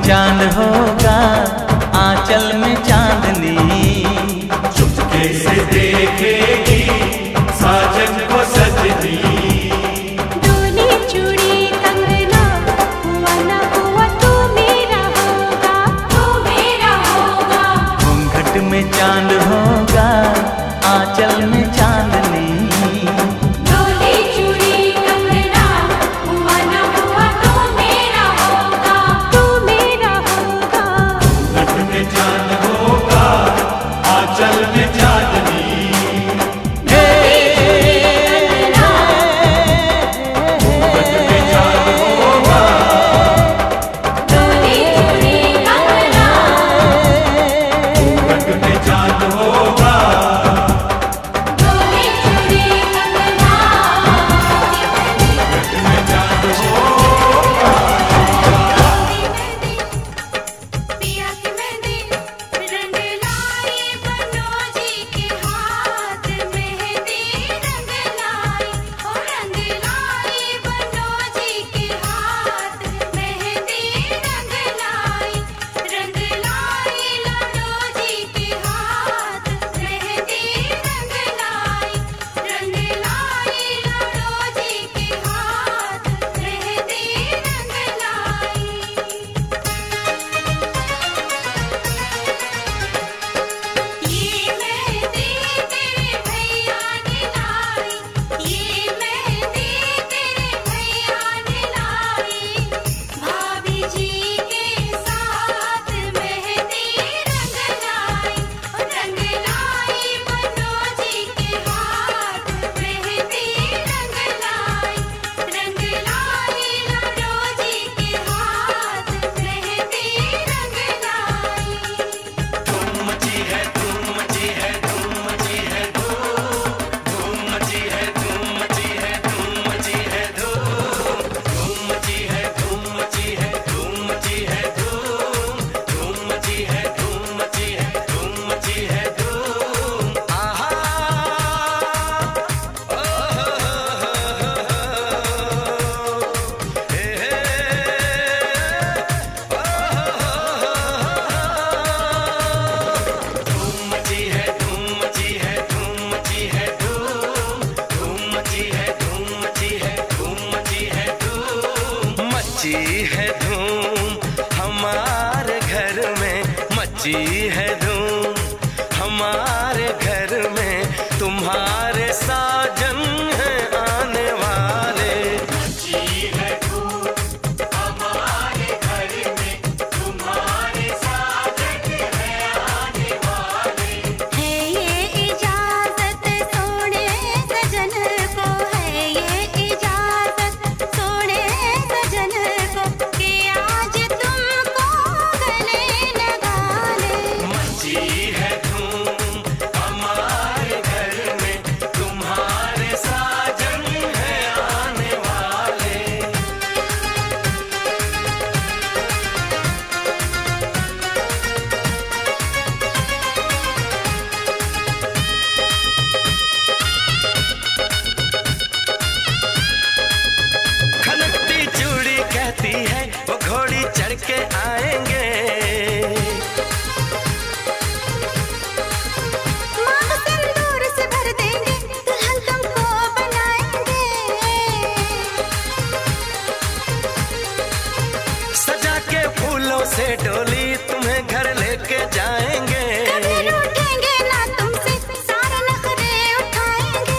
चांद होगा, आंचल में चांदनी। चुपके से देखेगी साजन को सजनी। डोली चूड़ी कंगना हुआ ना हुआ तू मेरा होगा, तू मेरा होगा। घूंघट में चांद होगा, आंचल में चांदनी। डोली चूड़ी कंगना हुआ ना हुआ तू मेरा होगा, तू मेरा होगा। घूंघट में चांद होगा, आंचल में चांदनी। मची है धूम हमारे घर में, तुम्हारे साजन है आने वाले। मची है धूम हमारे घर में, तुम्हारे साजन है आने वाले। है ये इजाजत सोने सजन को, है ये इजाजत सोने सजन को, कि आज तुमको गले लगा ले। मची है धूम हमारे घर में, तुम्हारे साजन है आने वाले। खनकती चूड़ी कहती है वो घोड़ी चढ़ के आएंगे। मांग सिंदूर से भर देंगे, दुल्हन तुमको बनाएंगे। सजा के फूलों से डोली तुम्हें घर लेके जाएंगे। कभी रूठेंगे ना तुमसे, सारे नखरे उठाएंगे।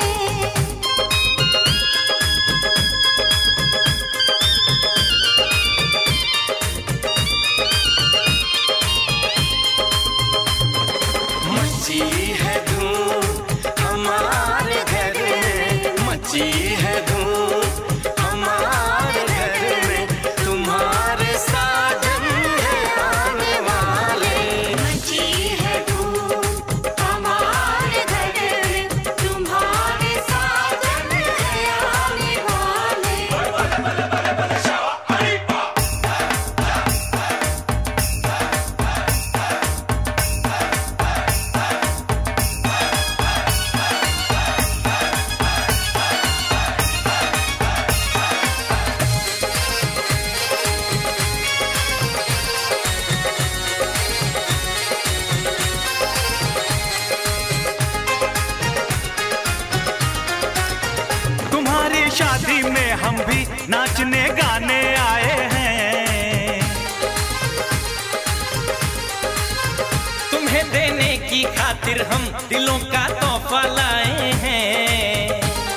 मची है धूम हमारे घर में, मची है धूम हमारे घर में, तुम्हारे साजन है आने वाले। मची है धूम हमारे घर में, तुम्हारे साजन है आने वाले। खुशी में हम भी नाचने गाने आए हैं। तुम्हें देने की खातिर हम दिलों का तोहफा लाए हैं।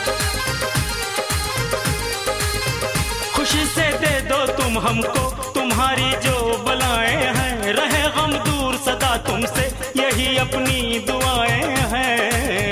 खुशी से दे दो तुम हमको तुम्हारी जो बलाएं हैं, रहे गम दूर सदा तुमसे यही अपनी दुआएं हैं।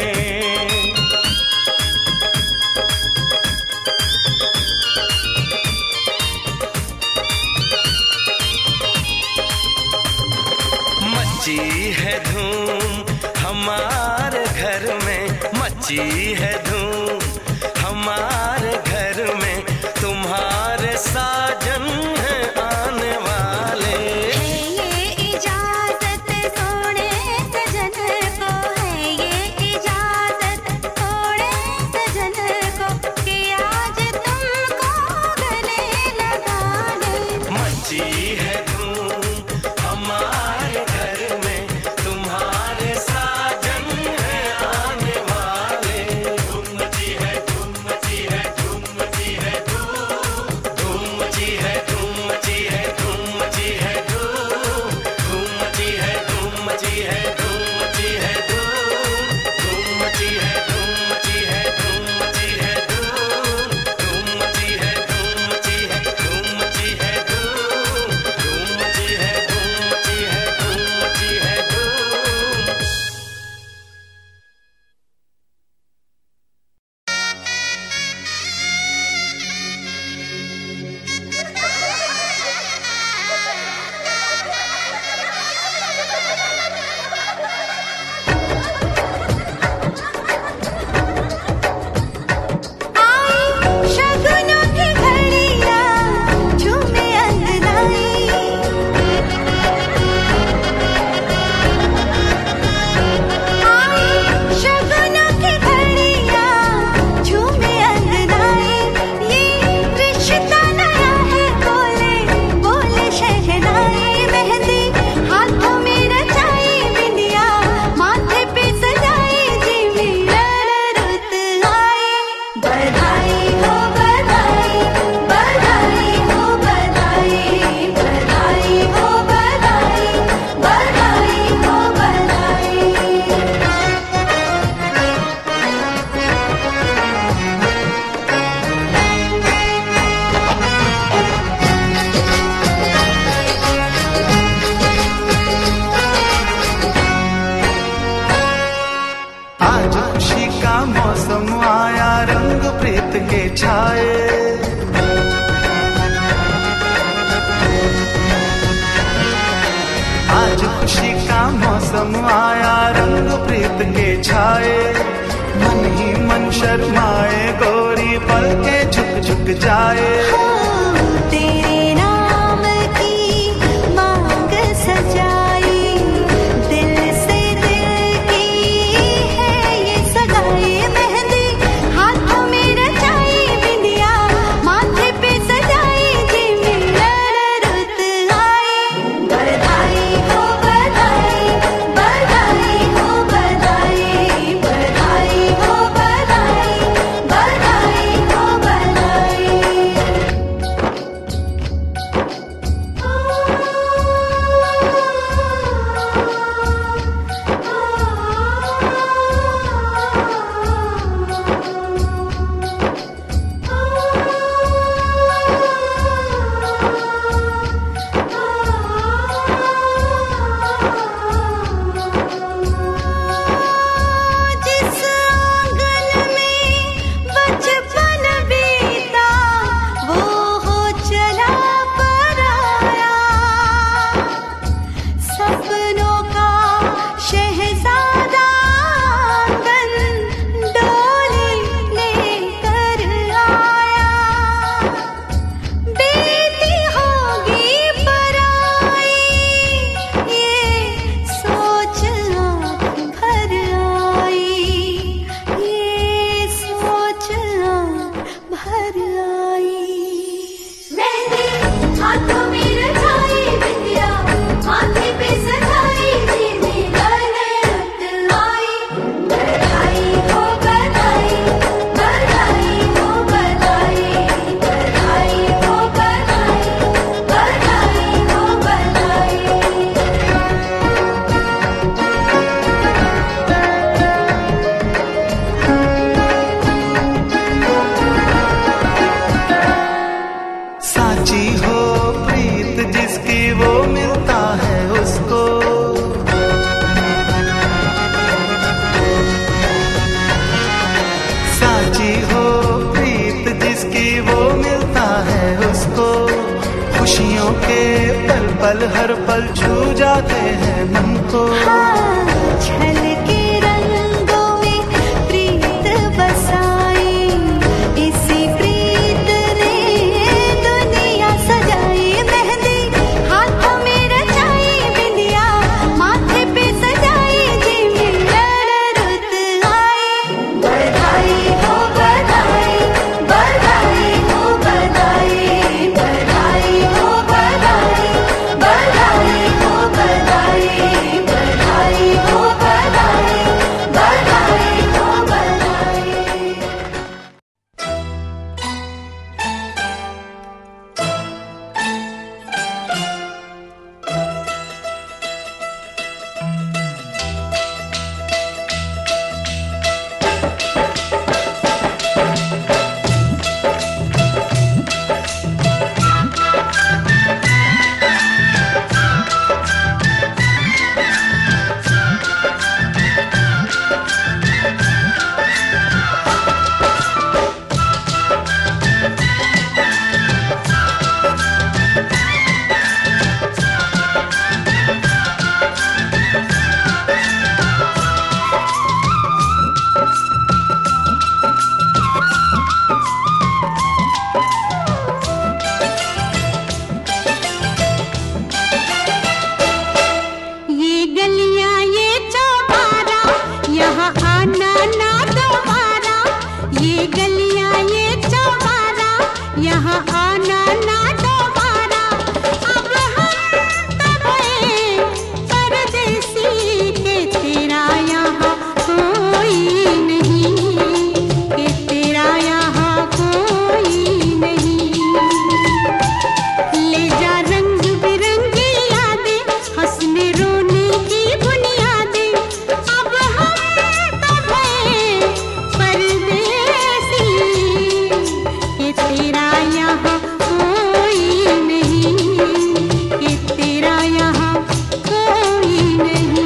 मची है धूम हमारे घर में, मची है धूम हमारे घर में, तुम्हारे साजन है आने वाले। है ये इजाजत सोने सजन को, है ये इजाजत सोने सजन को, कि आज तुमको गले लगा ले। मची है धूम हमारे घर में, तुम्हारे साजन है आने वाले। धूम मची है, धूम मची है, धूम मची है, धूम मची है, धूम मची है, धूम मची है, धूम मची है, धूम मची है, धूम मची है, धूम मची है, धूम मची है, धूम मची है, धूम मची है, धूम मची है, धूम मची है, धूम मची है, धूम मची है, धूम मची है, धूम। आई शगुनों की घड़ियां झूमे अंगनाई, आई शगुनों की घड़ियां झूमे अंगनाई। ये रिश्ता नया है बोले बोले शहनाई, मेहंदी हाथों में रचाई बिंदिया माथे पे सजाई, जी मेरा रुत आई। बधाई हो बधाई, बधाई हो बधाई, बधाई हो बधाई, बधाई हो बधाई। आज खुशी का मौसम आया, रंग प्रीत के छाए। आज खुशी का मौसम आया, रंग प्रीत के छाए। मन ही मन शर्माए गोरी, पल के झुक झुक जाए। तेरे नाम की मांग सजाई, दिल से दिल की है ये सगाई, मेहंदी हाथों में रचाई बिंदिया माथे पे सजाई, जी मेरा रुत आई। बधाई हो बधाई, बधाई हो बधाई, बधाई हो बधाई, बधाई हो बधाई। पल हर पल छू जाते हैं मन को। छल के रंगों में प्रीत बसाई, इसी प्रीत ने दुनिया सजाई। मेहंदी हाथों में रचाई, बिंदिया माथे पे सजाई, जी मिलन रुत आई। बधाई हो बधाई, बधाई हो बधाई, बधाई हो बधाई, बधाई हो बधाई, बधाई हो बधाई, बधाई हो बधाई। ये गलियां ये चौबारा, यहाँ आना ना दोबारा। ये गलियां ये चौबारा, यहाँ आना ना दोबारा। अब हम तब हैं परदेसी के तेरा यहाँ कोई नहीं, के तेरा यहाँ कोई नहीं। ले जा रंग बिरंगी यादें, हंसने रोने की बुनियादें। अब हम तब हैं परदेसी के तेरा यहाँ कोई नहीं, के तेरा यहाँ कोई नहीं।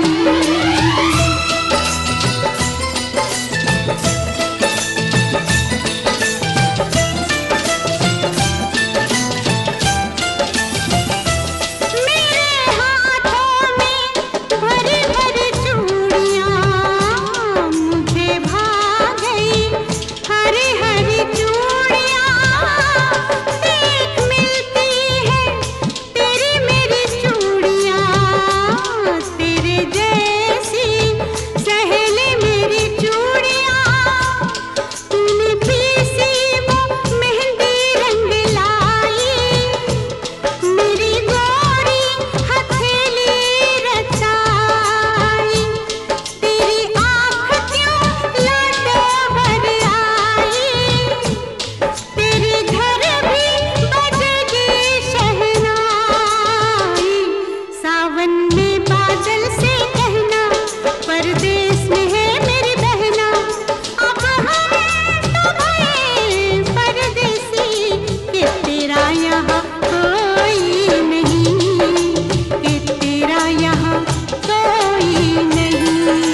मेरे हाथों में भरी भरी चूड़ियां, मुझे भा गई हरी हरी चूड़ियां। देख मिलती है तेरी मेरी चूड़ियां, तेरे जैसी सहेली मेरी चूड़ियां। तूने पीसी वो मेहंदी रंग लाई, मेरी गोरी हथेली रचाई। तेरी आँख क्यों लाडो भर आई, तेरे घर भी बजेगी शहनाई। सावन में बादल से कहना, परदेस में है मेरी बहना। अब हम तो भये परदेसी के तेरा यहाँ कोई नहीं, के तेरा यहाँ कोई नहीं।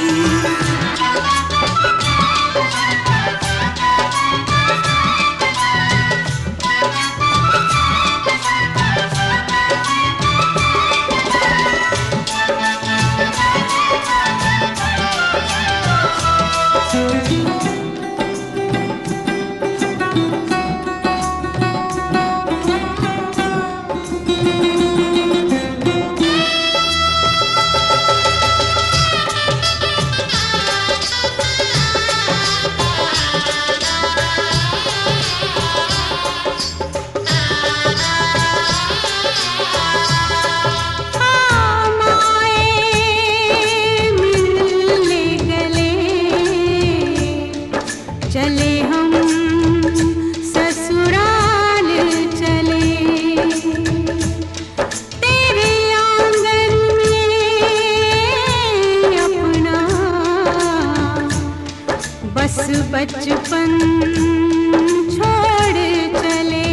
चले हम ससुराल चले, तेरे आंगन में अपना बस बचपन छोड़ चले।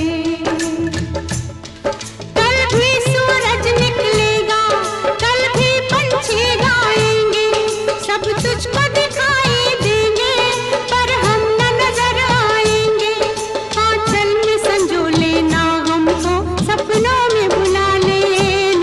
कल भी सूरज निकलेगा, कल भी पंछी गाएंगे, सब तुझको दिखाई देंगे, पर हम न नजर आएंगे। आंचल में संजो लेना हमको, सपनों में बुला लेना।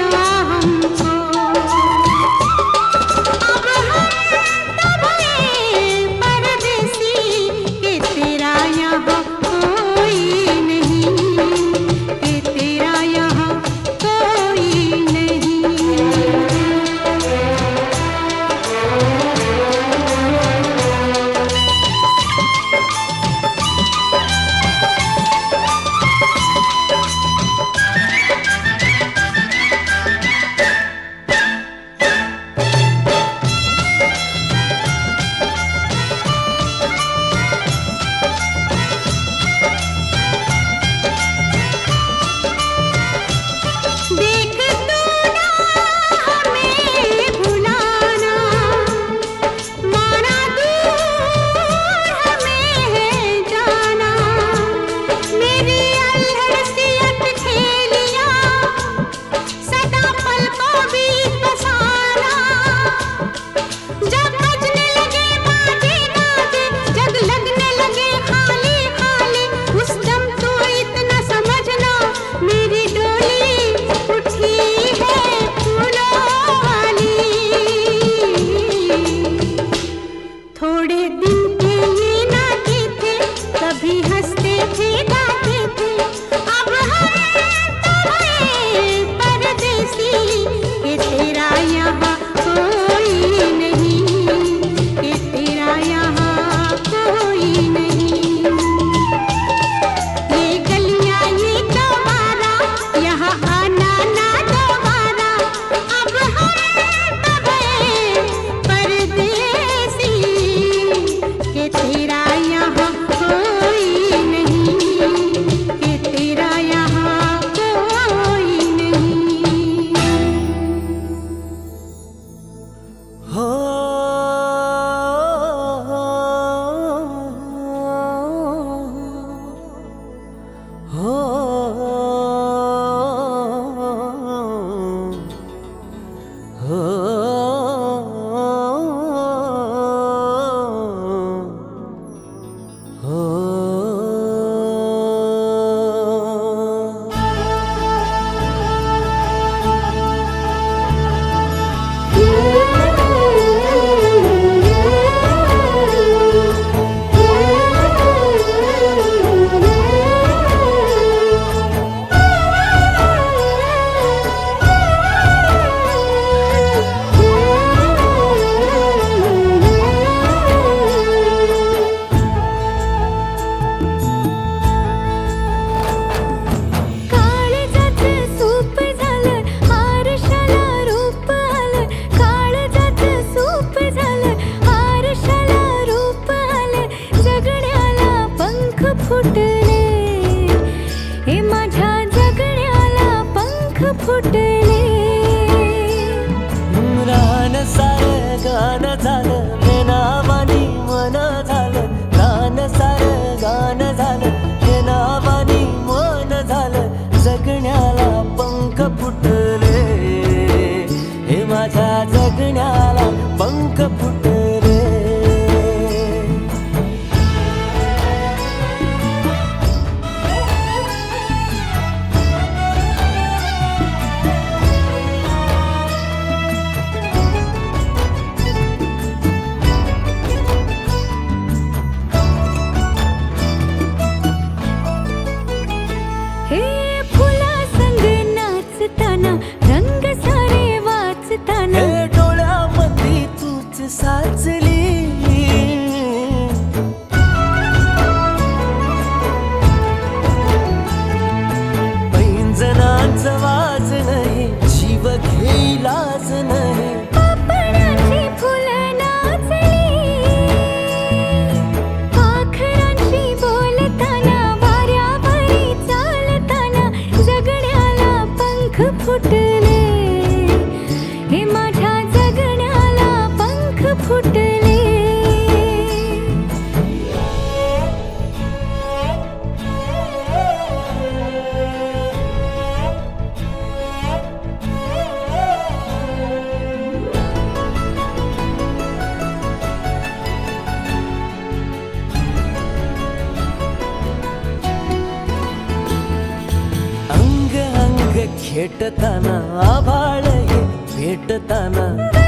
खेटताना आभाळ हे भेटताना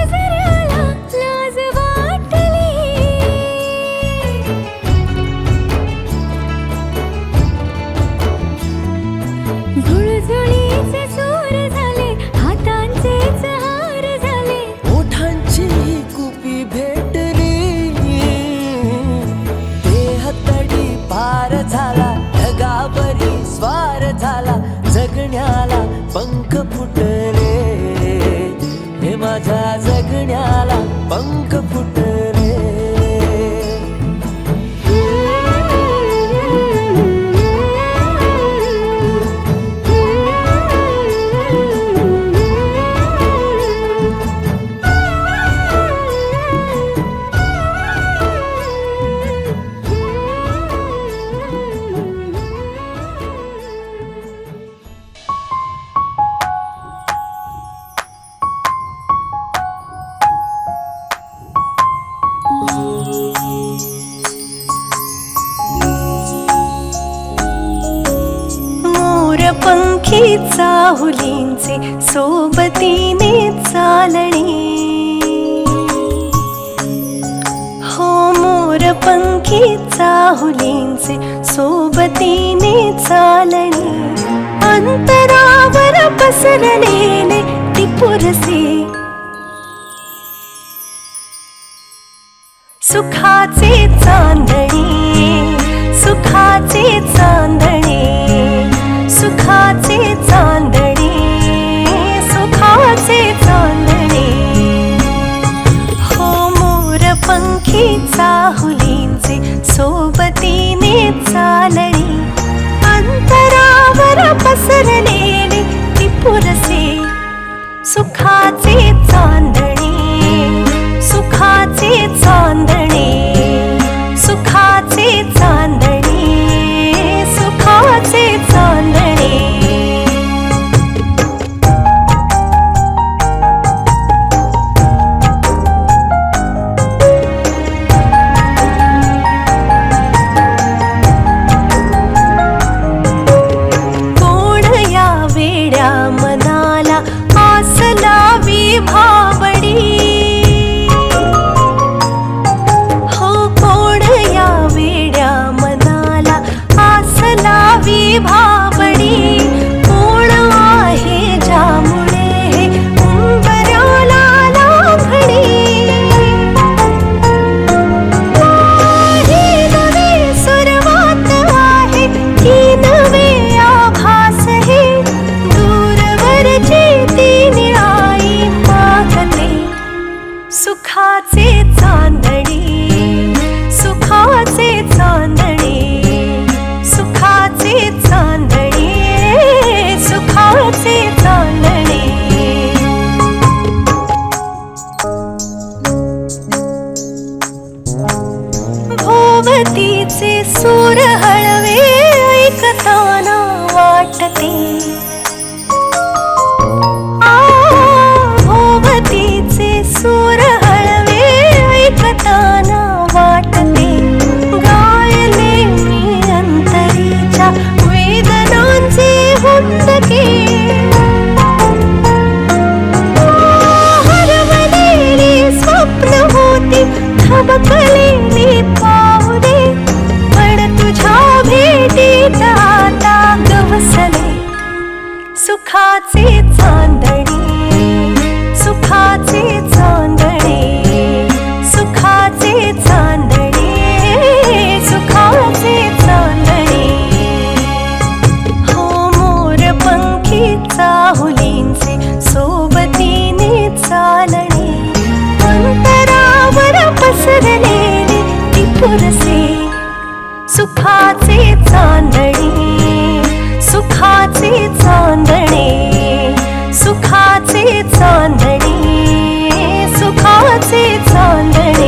गजराला लाज वाटली झुळझुळीचे सूर झाले हातांचेच हार झाले ओठांची कुपी भेटली देह तडी पार झाला ढगावरी स्वार झाला जगण्याला पंख फुटले हे माझ्या जगण्याला पंख फुटले पंखी चाहुलींचे सोबतीने चालणे हो मोर पंखी चाहुलींचे सोबतीने चालणे अंतरावर पसरलेले ती पुरसे सुखाचे चांदणे सुखाचे चांदणे सुखाचे चांदणे सुखाचे चांदणे हो मोर पंखी चाहुलींचे सोबतीने चालणे अंतरावर पसरलेले ती पुरसे सुखाचे चांदणे सुखाचे चांदणे सुखाचे चांदणे सूर हळवे ऐकताना वाटते भोवतीचे सूर हळवे ऐकताना वाटते गायले मी अंतरीच्या वेदनांचे हुंदके हरवलेली स्वप्न होती थबकलेली पावले पण तुझ्या भेटीत आता गवसले सुखाचे चांदणे सुखाचे चांदणे सुखाचे चांदणे सुखाचे चांदणे हो मोर पंखी चाहुलींचे सोबतीने चालणे अंतरावर पसरलेले ती पुरसे सुखाचे चांदणे सुखाचे चांदणे सुखाचे चांदणे सुखाचे चांदणे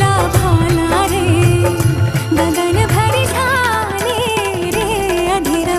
गगन भरी झाली रे अधीर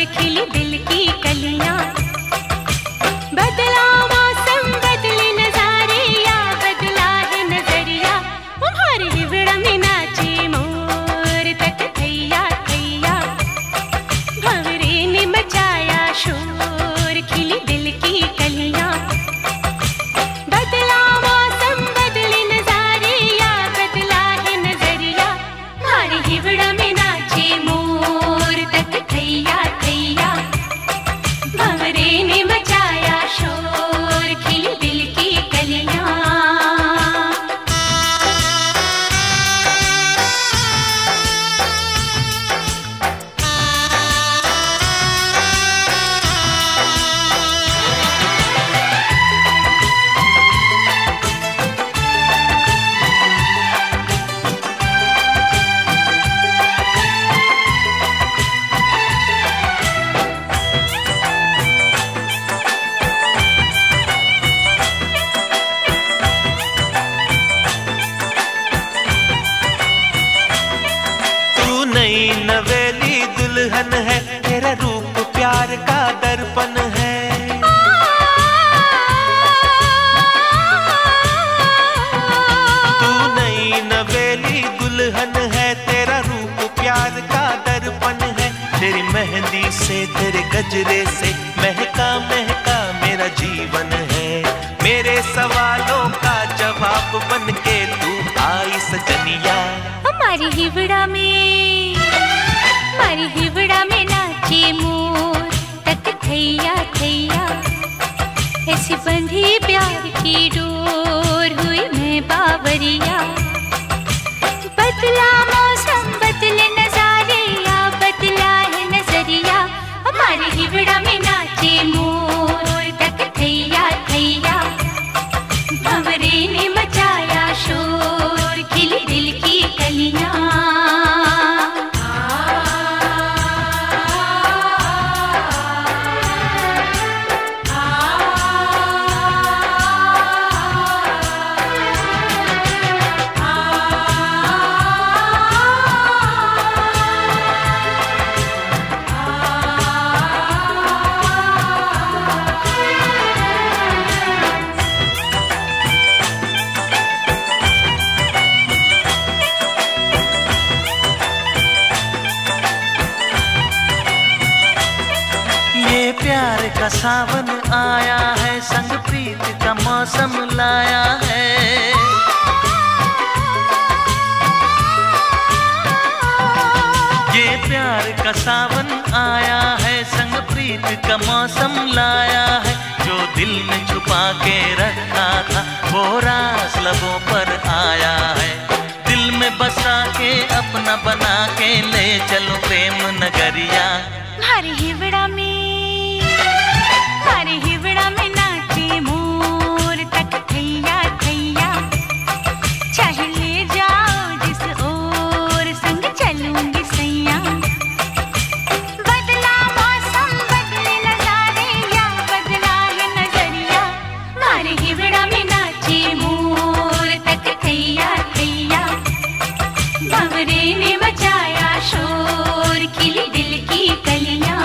खिली दिल की कलियां। बदला मौसम बदले नजारे या बदला है नजरिया, तुम्हारी हिवड़ा में नाचे मोर तक थैया थैया। भंवरे ने मचाया शोर खिली दिल की कलियां। बदला मौसम बदले नजारे या बदला है नजरिया, तुम्हारी हिवड़ा में नाचे मोर तक थैया थैया। भंवरे ने मचाया शोर खिली दिल की कलियां। तू नई नवेली दुल्हन है, तेरा रूप प्यार का दर्पण है। तू नई नवेली दुल्हन है, तेरा रूप प्यार का दर्पण है। तेरी मेहंदी से तेरे गजरे से महका महका मेरा जीवन है। मेरे सवालों का जवाब बन के तू आई सजनिया। हमारी हिवड़ा में नाचे मोर तक थैया थैया। ऐसी बंधी प्यार की डोर हुई मैं बावरिया। बदला मौसम बदले नजारे या बदला है नजरिया, हमारी हिवड़ा में नाचे मोर तक थैया थैया। भंवरे ने मचाया शोर खिली दिल की कलियां। ये प्यार का सावन आया है, संग प्रीत का मौसम लाया है। ये प्यार का सावन आया है, संग प्रीत का मौसम लाया है। जो दिल में छुपा के रखा था वो राज लबों पर आया है। दिल में बसा के अपना बना के ले चलो प्रेम नगरिया। हमारी हिवड़ा में नाचे मोर तक थैया थैया। चाहे ले जाओ जिस ओर संग चलूंगी सैया। बदला मौसम बदले नजारे या बदला है नजरिया, हमारी हिवड़ा में नाचे मोर तक थैया थैया। भंवरे ने मचाया शोर खिली दिल की कलियां।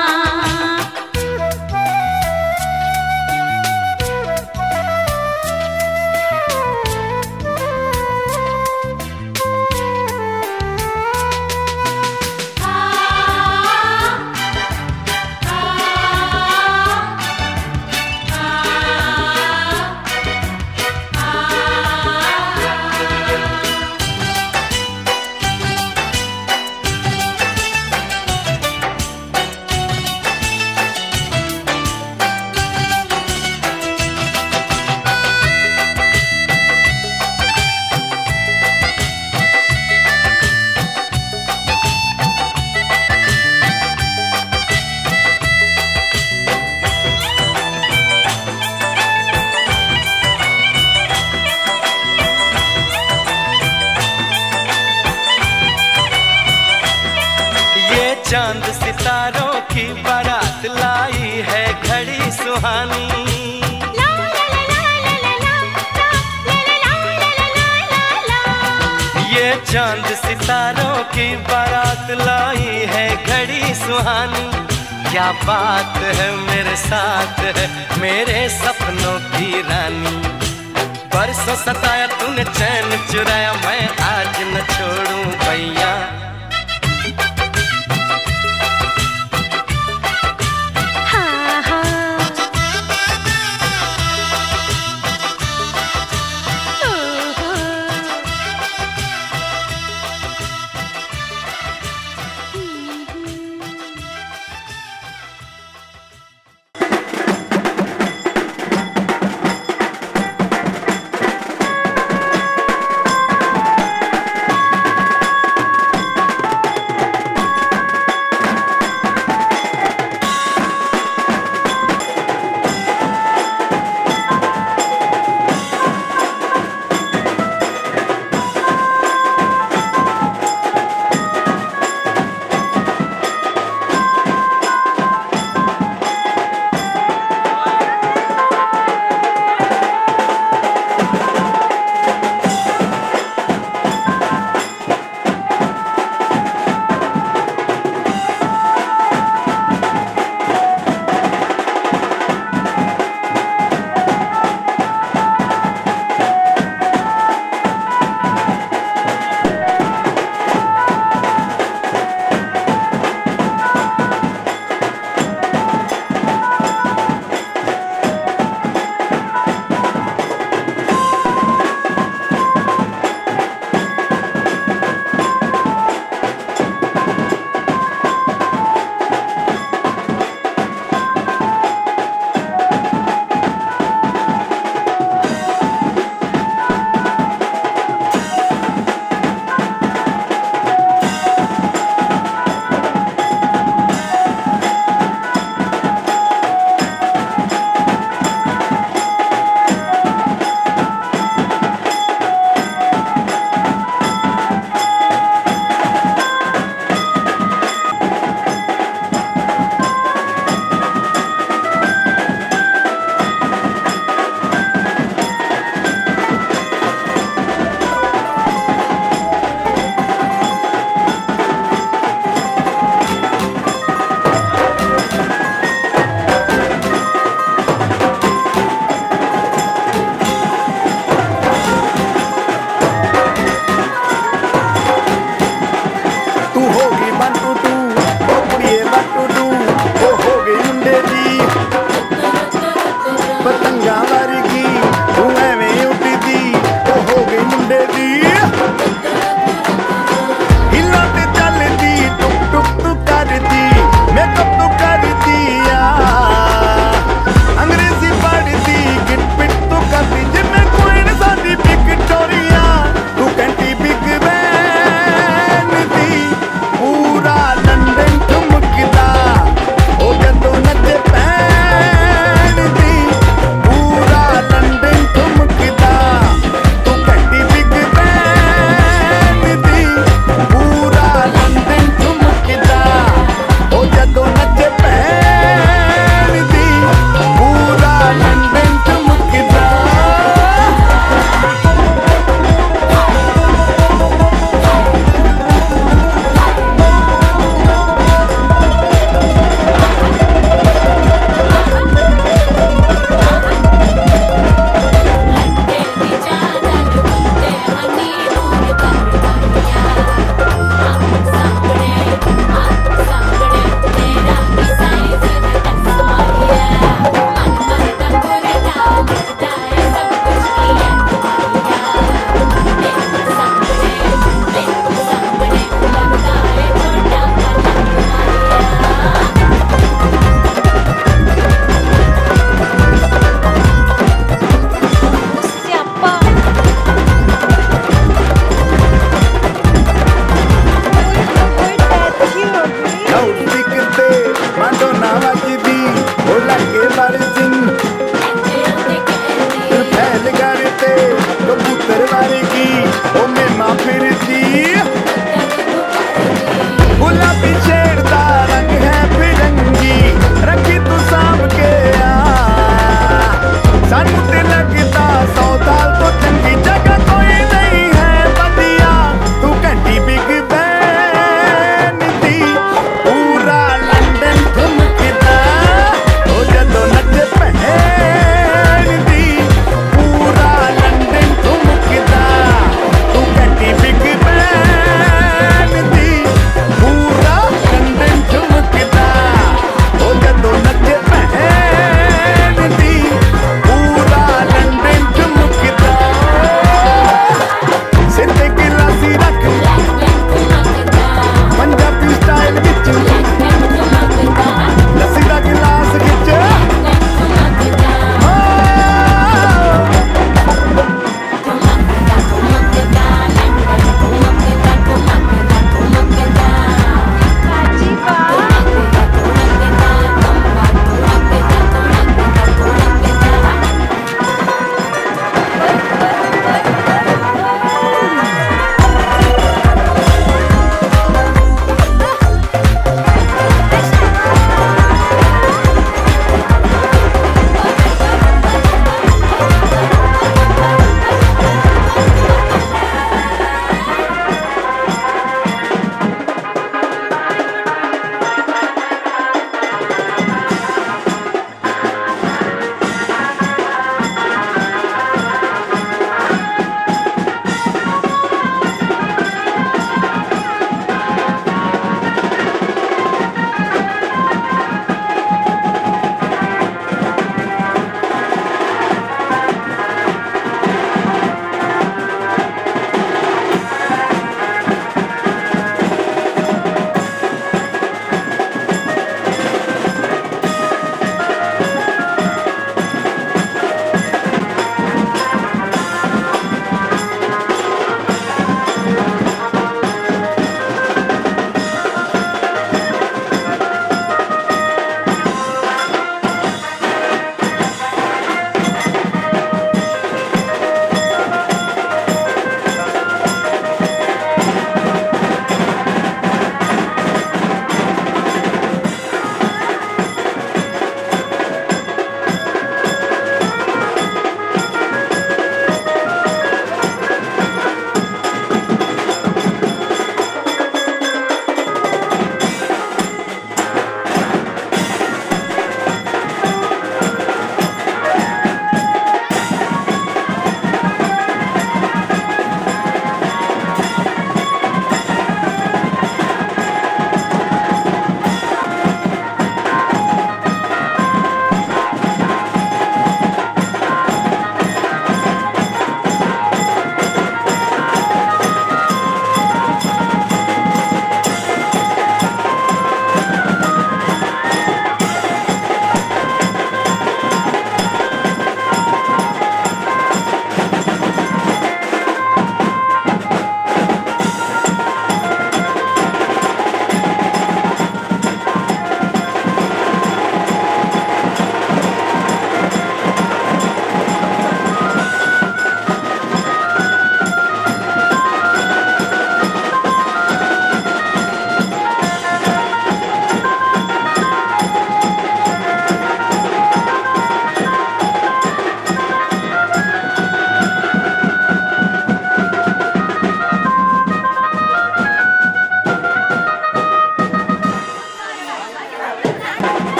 चांद सितारों की बारात लाई है घड़ी सुहानी। ये चांद सितारों की बारात लाई है घड़ी सुहानी। क्या बात है मेरे साथ है मेरे सपनों की रानी। बरसों सताया तूने चैन चुराया मैं आज न छोड़ूं भैया।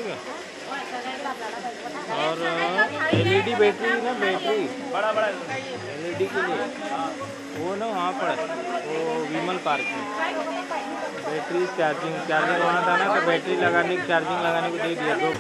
क्या? और LED बैटरी ना, बैटरी बड़ा LED के लिए वो ना वहाँ पर वो विमल पार्क में बैटरी चार्जर वहाँ था ना, तो बैटरी लगाने की चार्जिंग लगाने को दे दिया। तो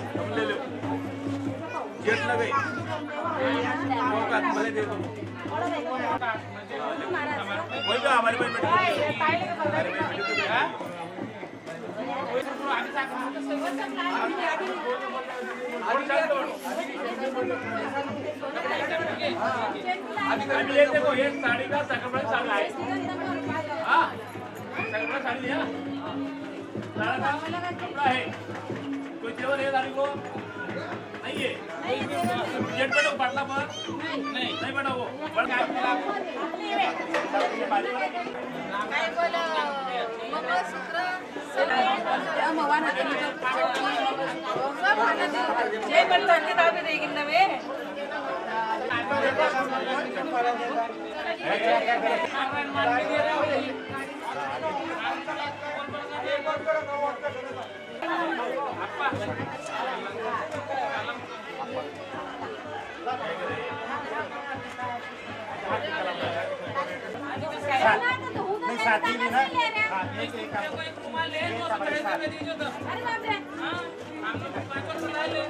अभी ये देखो, ये साड़ी का सकरपड़ा साड़ी है। हाँ, सकरपड़ा साड़ी लिया। साड़ा का कपड़ा है। कोई तेवर है साड़ी को? नहीं है। जेट बैठो पटना पर? नहीं बैठो वो। बड़ का साथी भी ना, एक रुमाल ले लो, सब पैसे दे दीजिए तो। अरे बाप रे, हाँ, हम लोग 5 रुपए ले।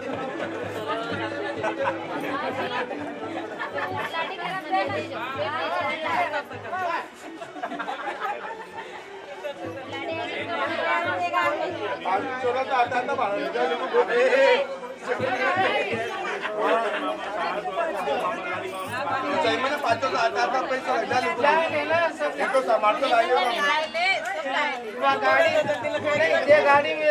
लाड़ी खराब है ना, लाड़ी चोरा तो आता था बाहर चाहिए मैंने 5 तो आता था पैसा लगा ले तो सामान तो लाइए गाड़ी दे गाड़ी में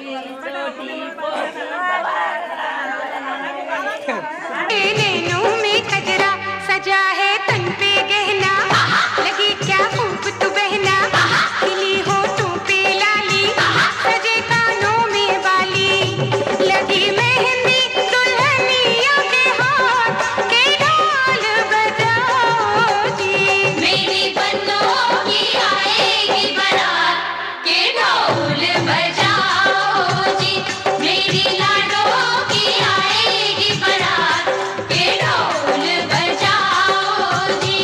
नैनों में कजरा सजा है तन पे गहना लगी क्या खूब तू बहना खिली होठों पे लाली सजे कानों में बाली लगी मेहंदी दुल्हनिया के हाथ के ढोल बजाओ जी मेरी बन्नों की आएगी बारात के ढोल बजाओ जी मेरी लाडों की आएगी बारात के ढोल बजाओ जी।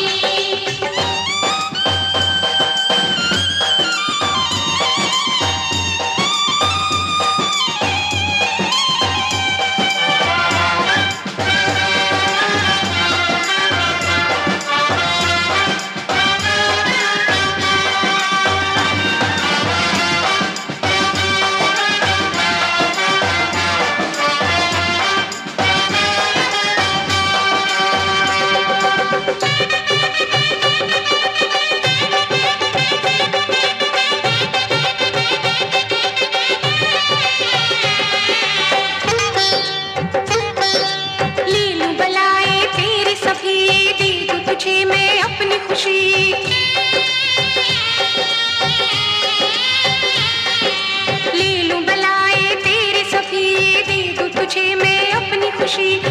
ले लूं बलाए तेरी सभी दे दूं तुझे मैं अपनी खुशी ले लूं बलाए तेरी सभी दे दूं तुझे मैं अपनी खुशी